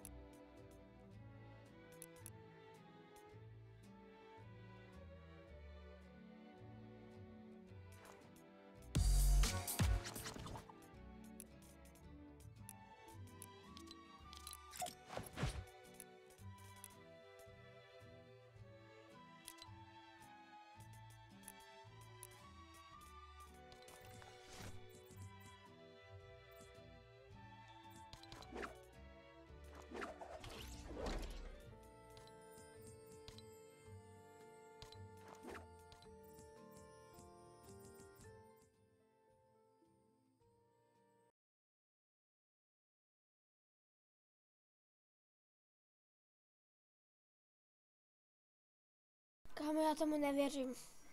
[SPEAKER 3] Kámo, já tomu nevěřím.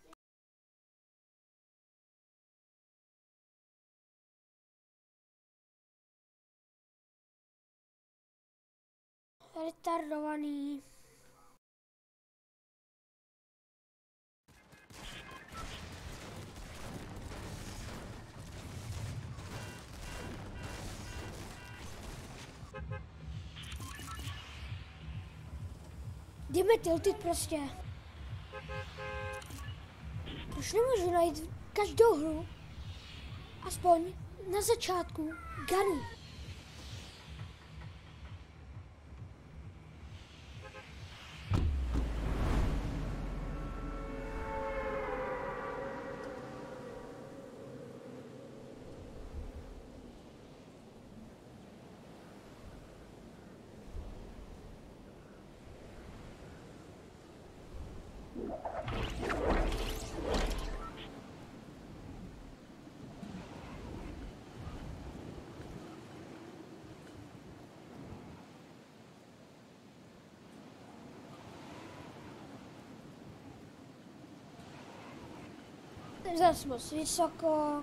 [SPEAKER 3] Retardovaný. Jdeme tiltit prostě. Proč nemůžu najít každou hru, aspoň na začátku, gany? Zas moc vysoko.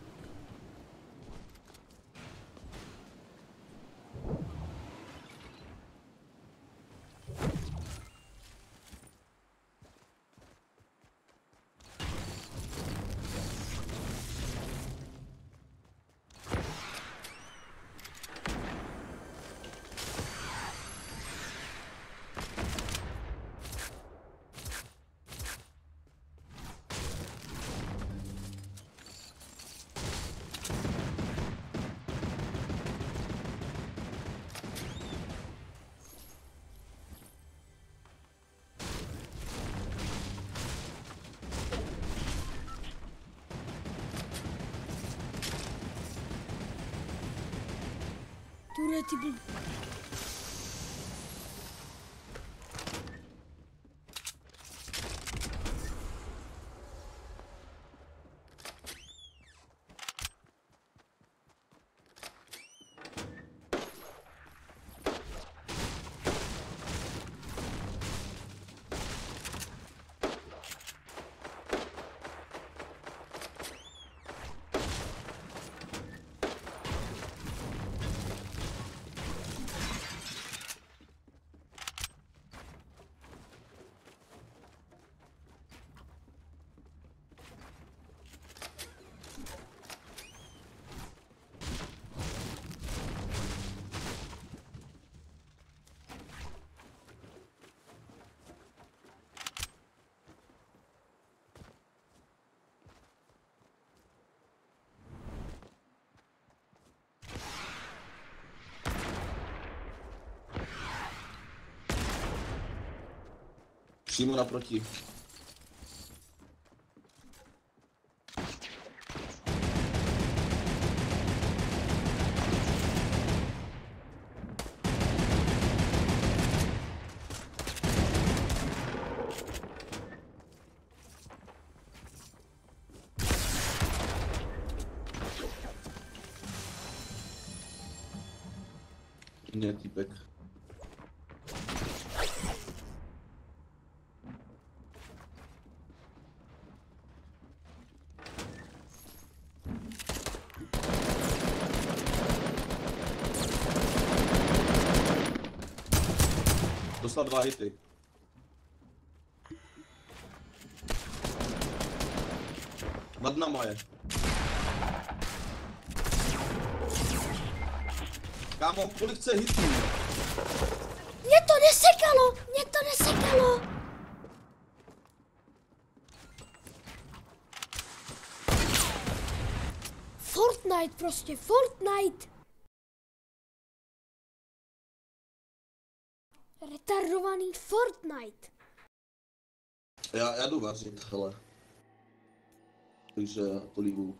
[SPEAKER 3] Ture, ty bl...
[SPEAKER 4] Přímo naproti. Ne, týpek. Dostal dva hity. Nad náma je. Kámo, kolik chce hitů?
[SPEAKER 3] Mě to nesekalo, mě to nesekalo. Fortnite prostě, Fortnite. Retardovaný Fortnite.
[SPEAKER 4] Já, já jdu vařit, hele. Takže olivu.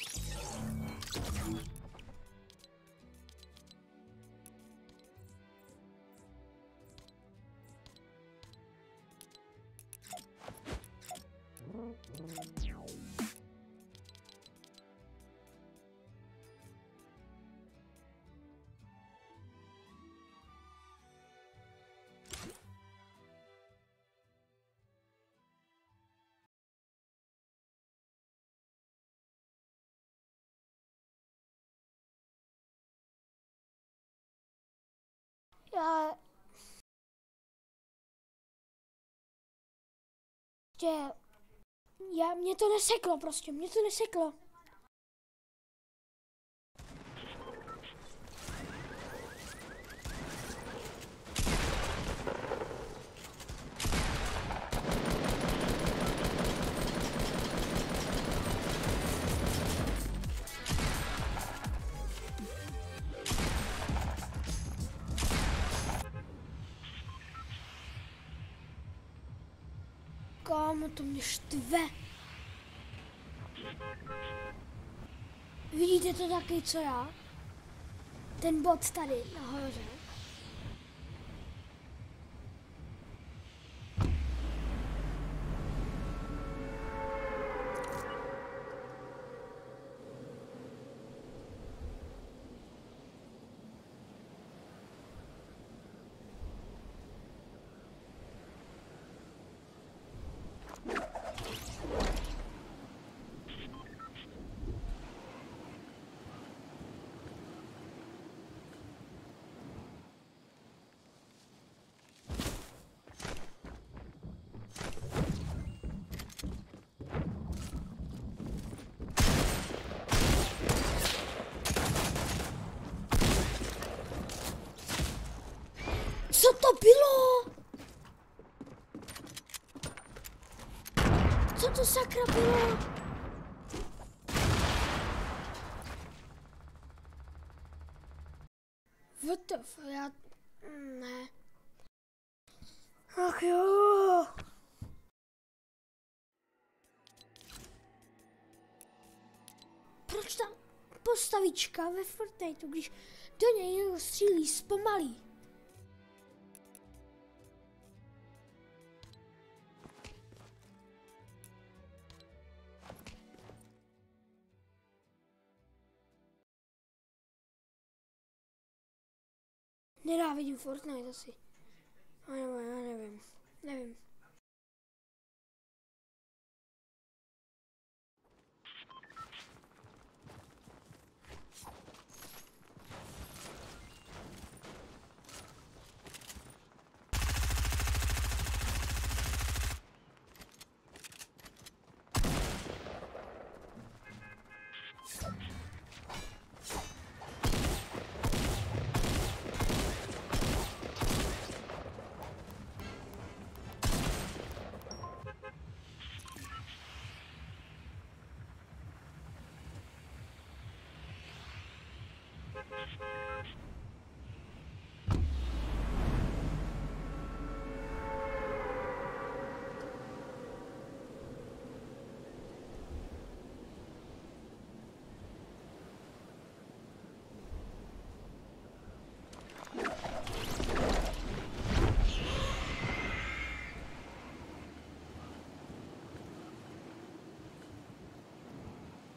[SPEAKER 3] Já... Že... Já, mě to neseklo prostě, mě to neseklo. Kámo, to mě štve. Vidíte to taky, co já? Ten bot tady nahoře. Co to bylo? Co to sakra bylo? What the f... Já... Ne. Ach jo. Proč tam postavička ve Fortniteu, když do něj někdo střílí, zpomalí? Nenávidím Fortnite asi. A nebo já nevím. Nevím.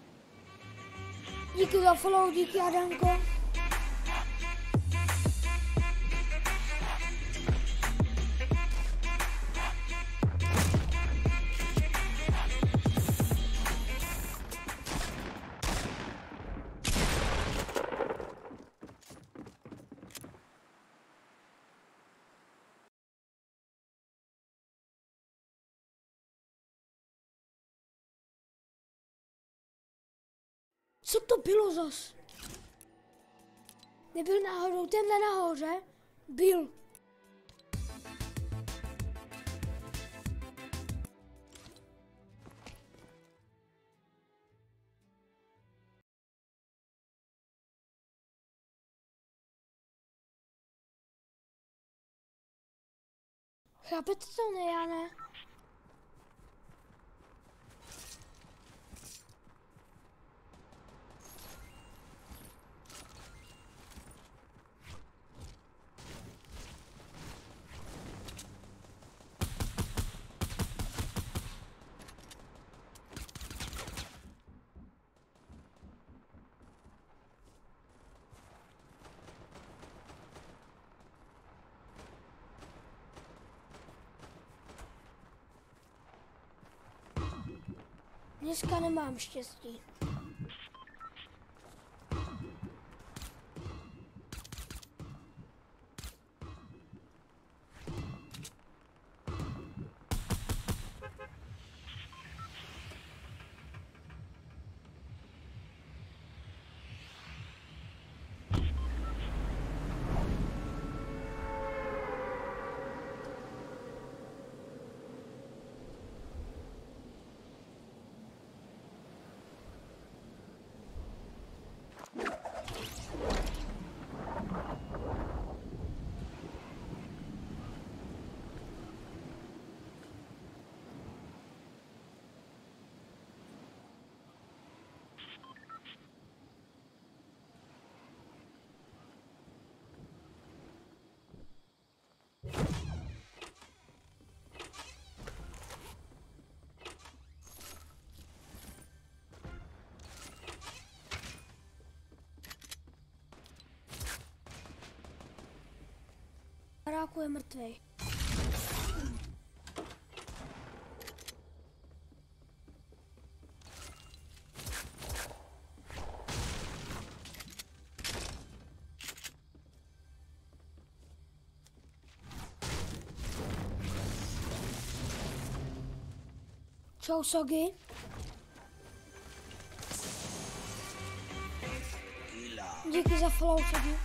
[SPEAKER 3] Díky za follow, díky Adanko. Co to bylo zas? Nebyl náhodou tenhle nahoře? Byl. Chápete to, ne, já ne? Dneska nemám štěstí. Baráku je mrtvej. Čau, Sogi. Díky za follow, Sogi.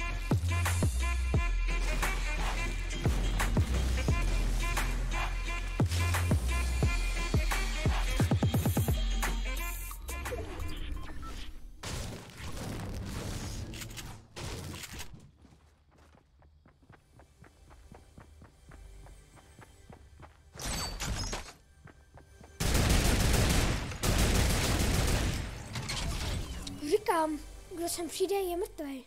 [SPEAKER 3] Říkám, kdo sem přijde, je mrtvej.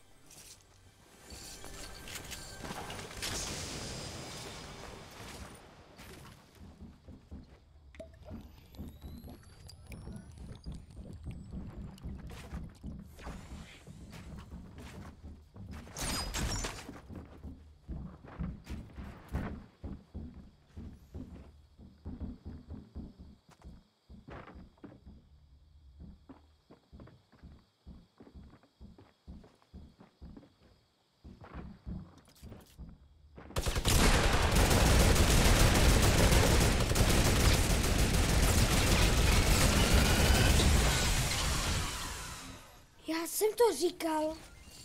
[SPEAKER 3] Já jsem to říkal.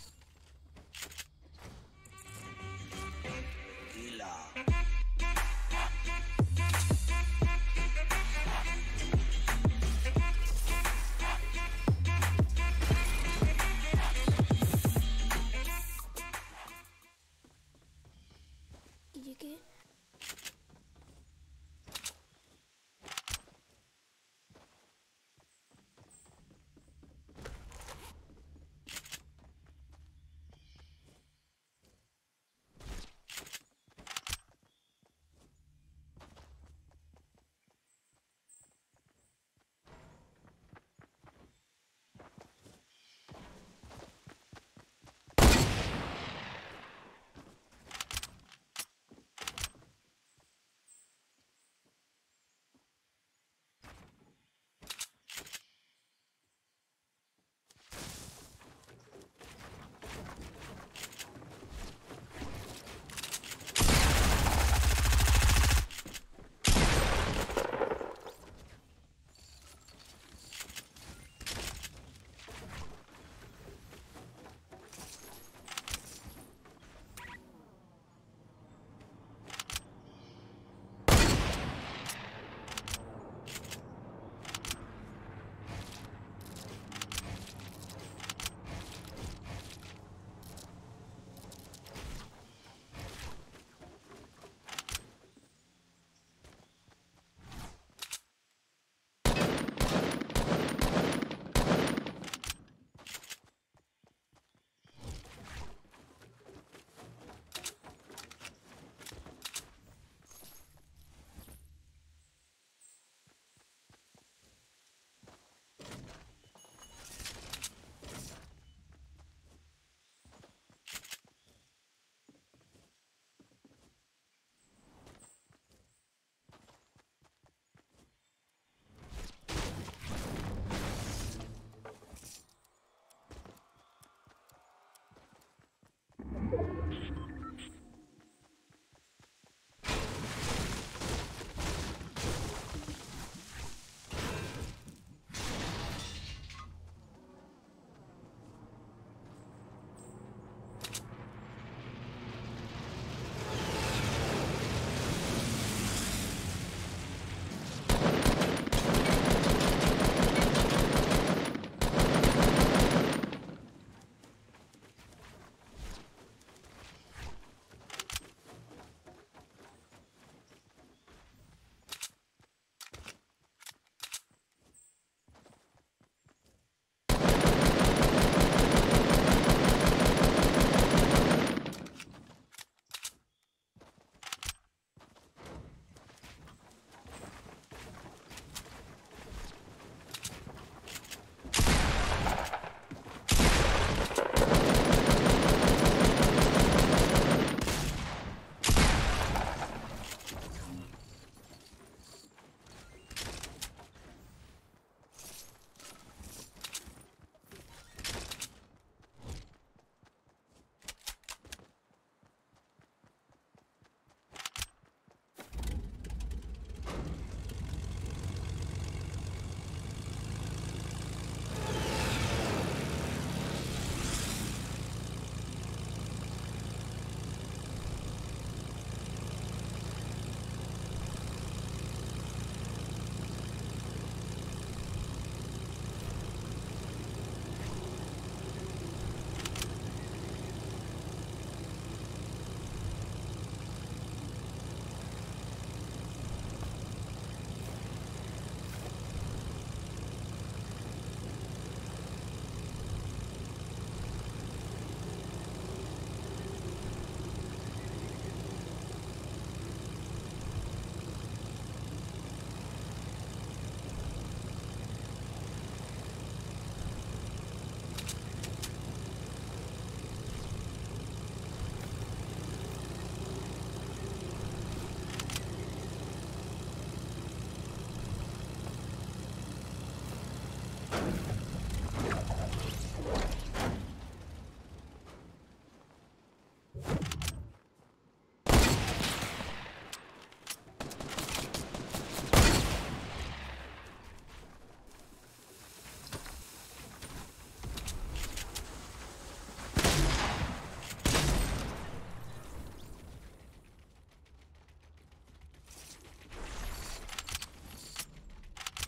[SPEAKER 3] Díky.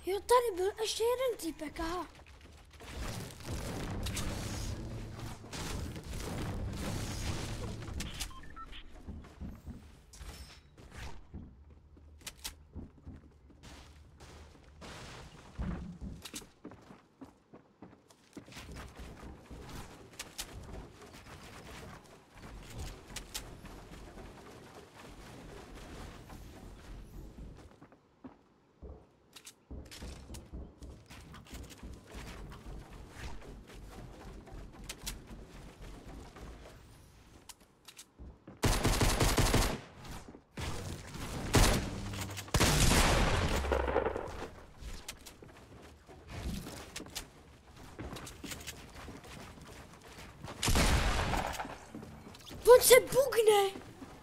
[SPEAKER 3] Jo, tady byl ještě jeden týpek, aha. On se bugne!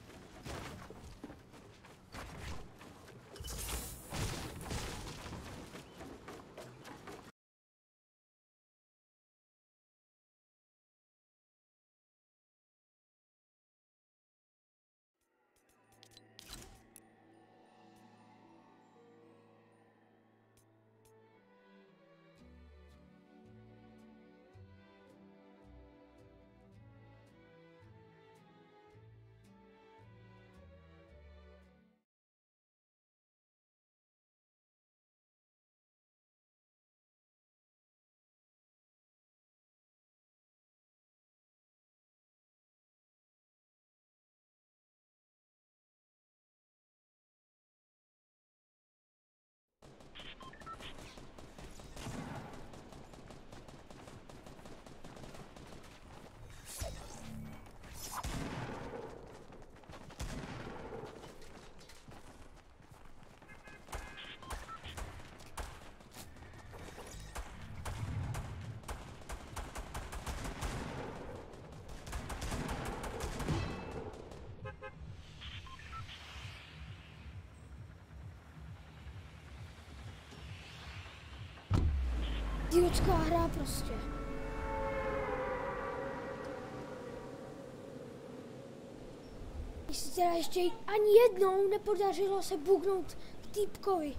[SPEAKER 3] Idiotská hra prostě. Mně se teda ještě ani jednou nepodařilo se bugnout k týpkovi.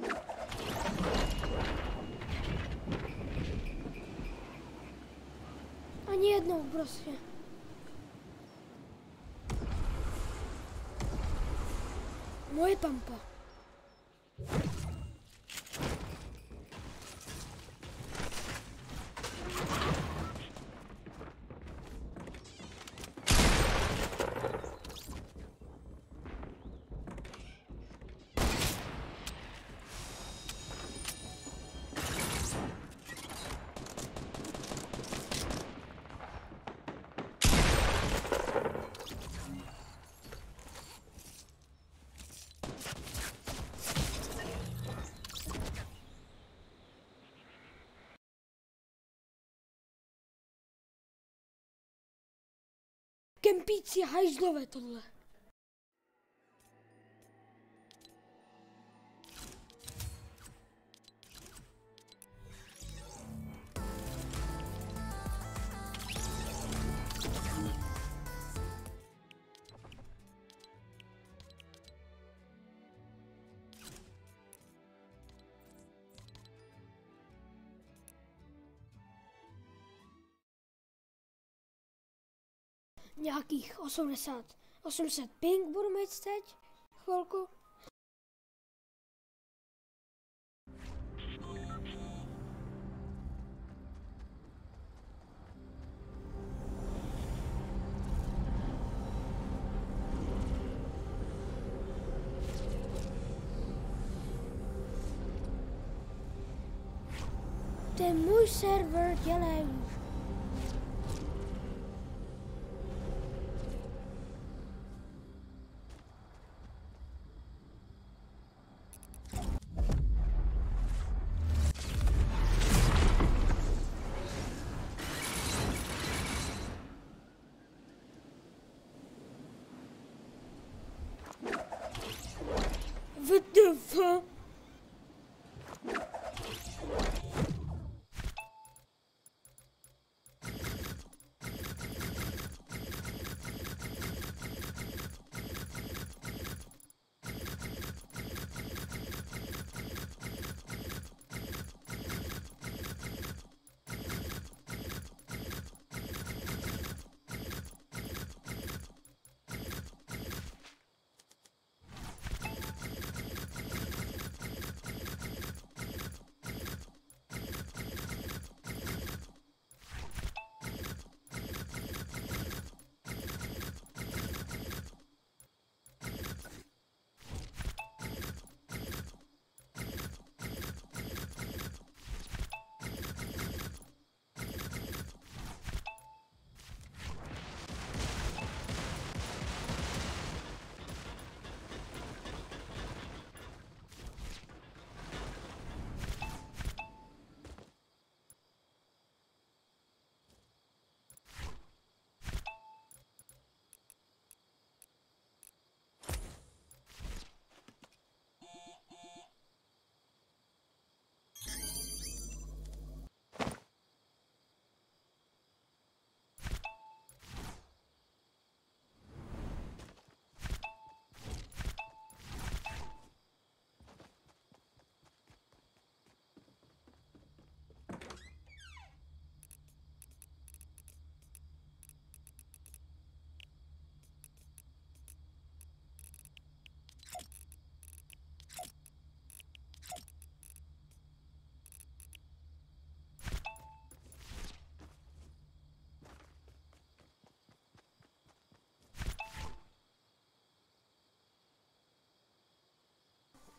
[SPEAKER 3] Ani jednou prostě. Moje pampa. Kempíci hajzlové tohle. Nějakých osmdesát, osmdesát ping budu mít teď, chvilku. Ten můj server dělá už. What the fuck?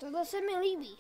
[SPEAKER 3] Tohle se mi líbí.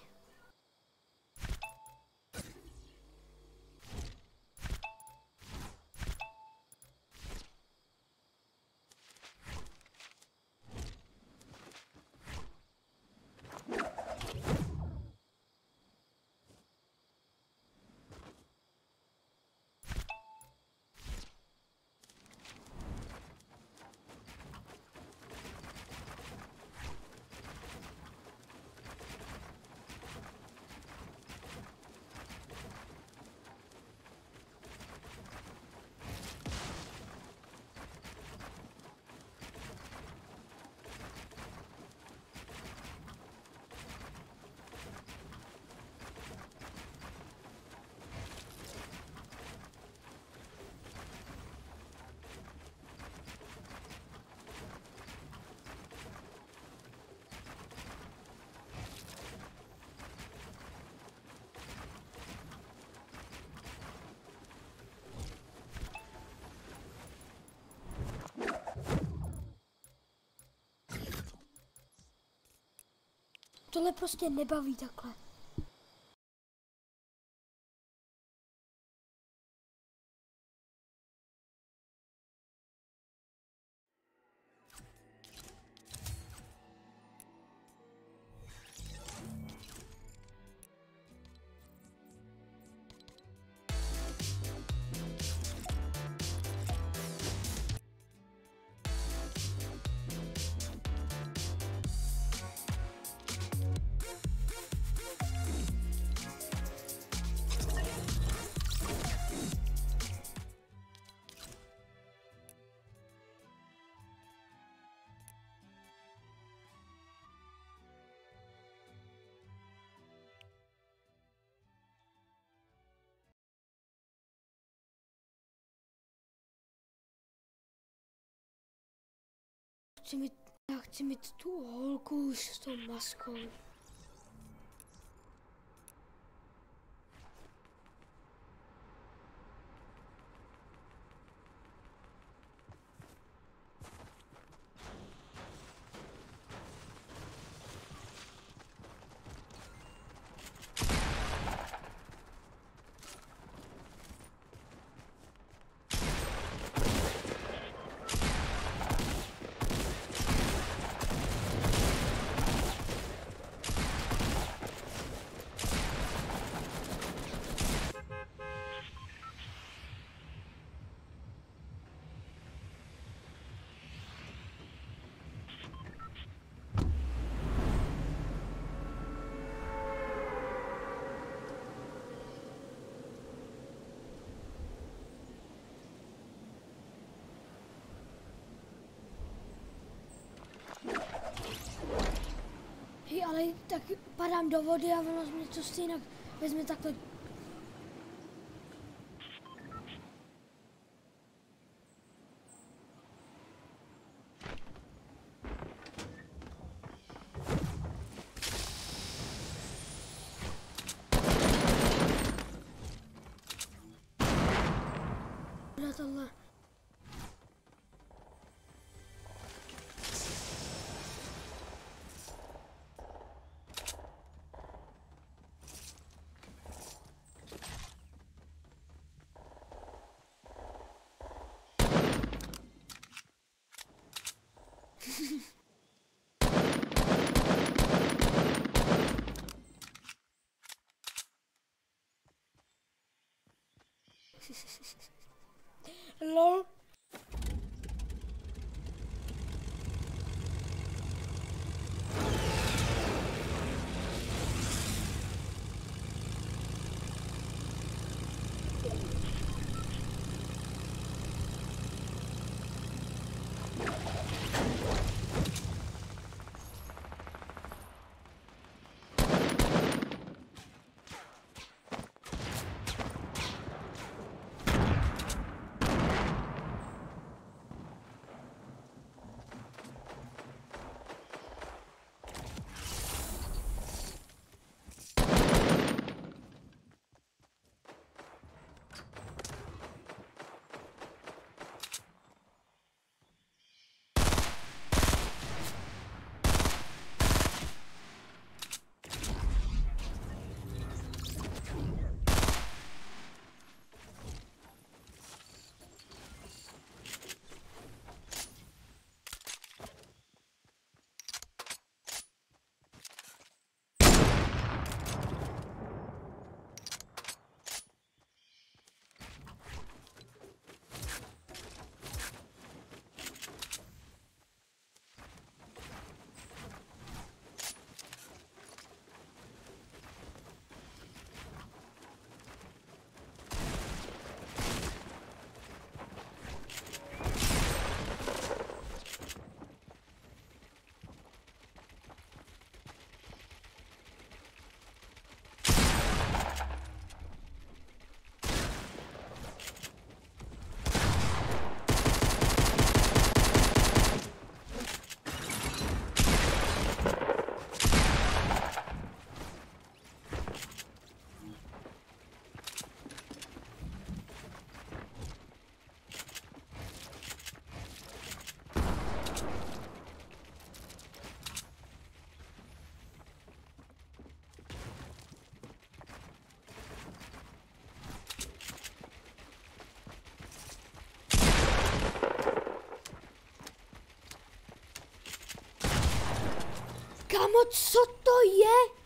[SPEAKER 3] Tohle prostě nebaví takhle. Chci mít, já chci mít tu holku už s tou maskou. Hej, ale tak padám do vody a ono mě to stejně vezme takhle. Na tohle. Lol. Kámo, co to je?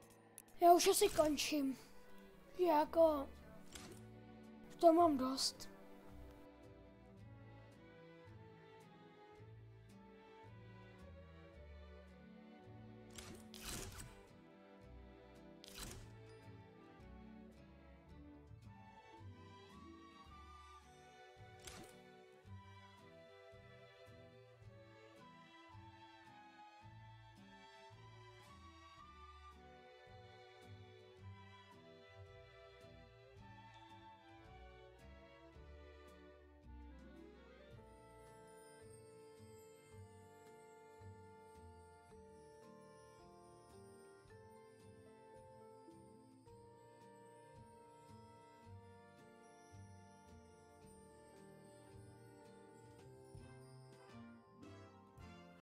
[SPEAKER 3] Já už asi končím. Že jako... To mám dost.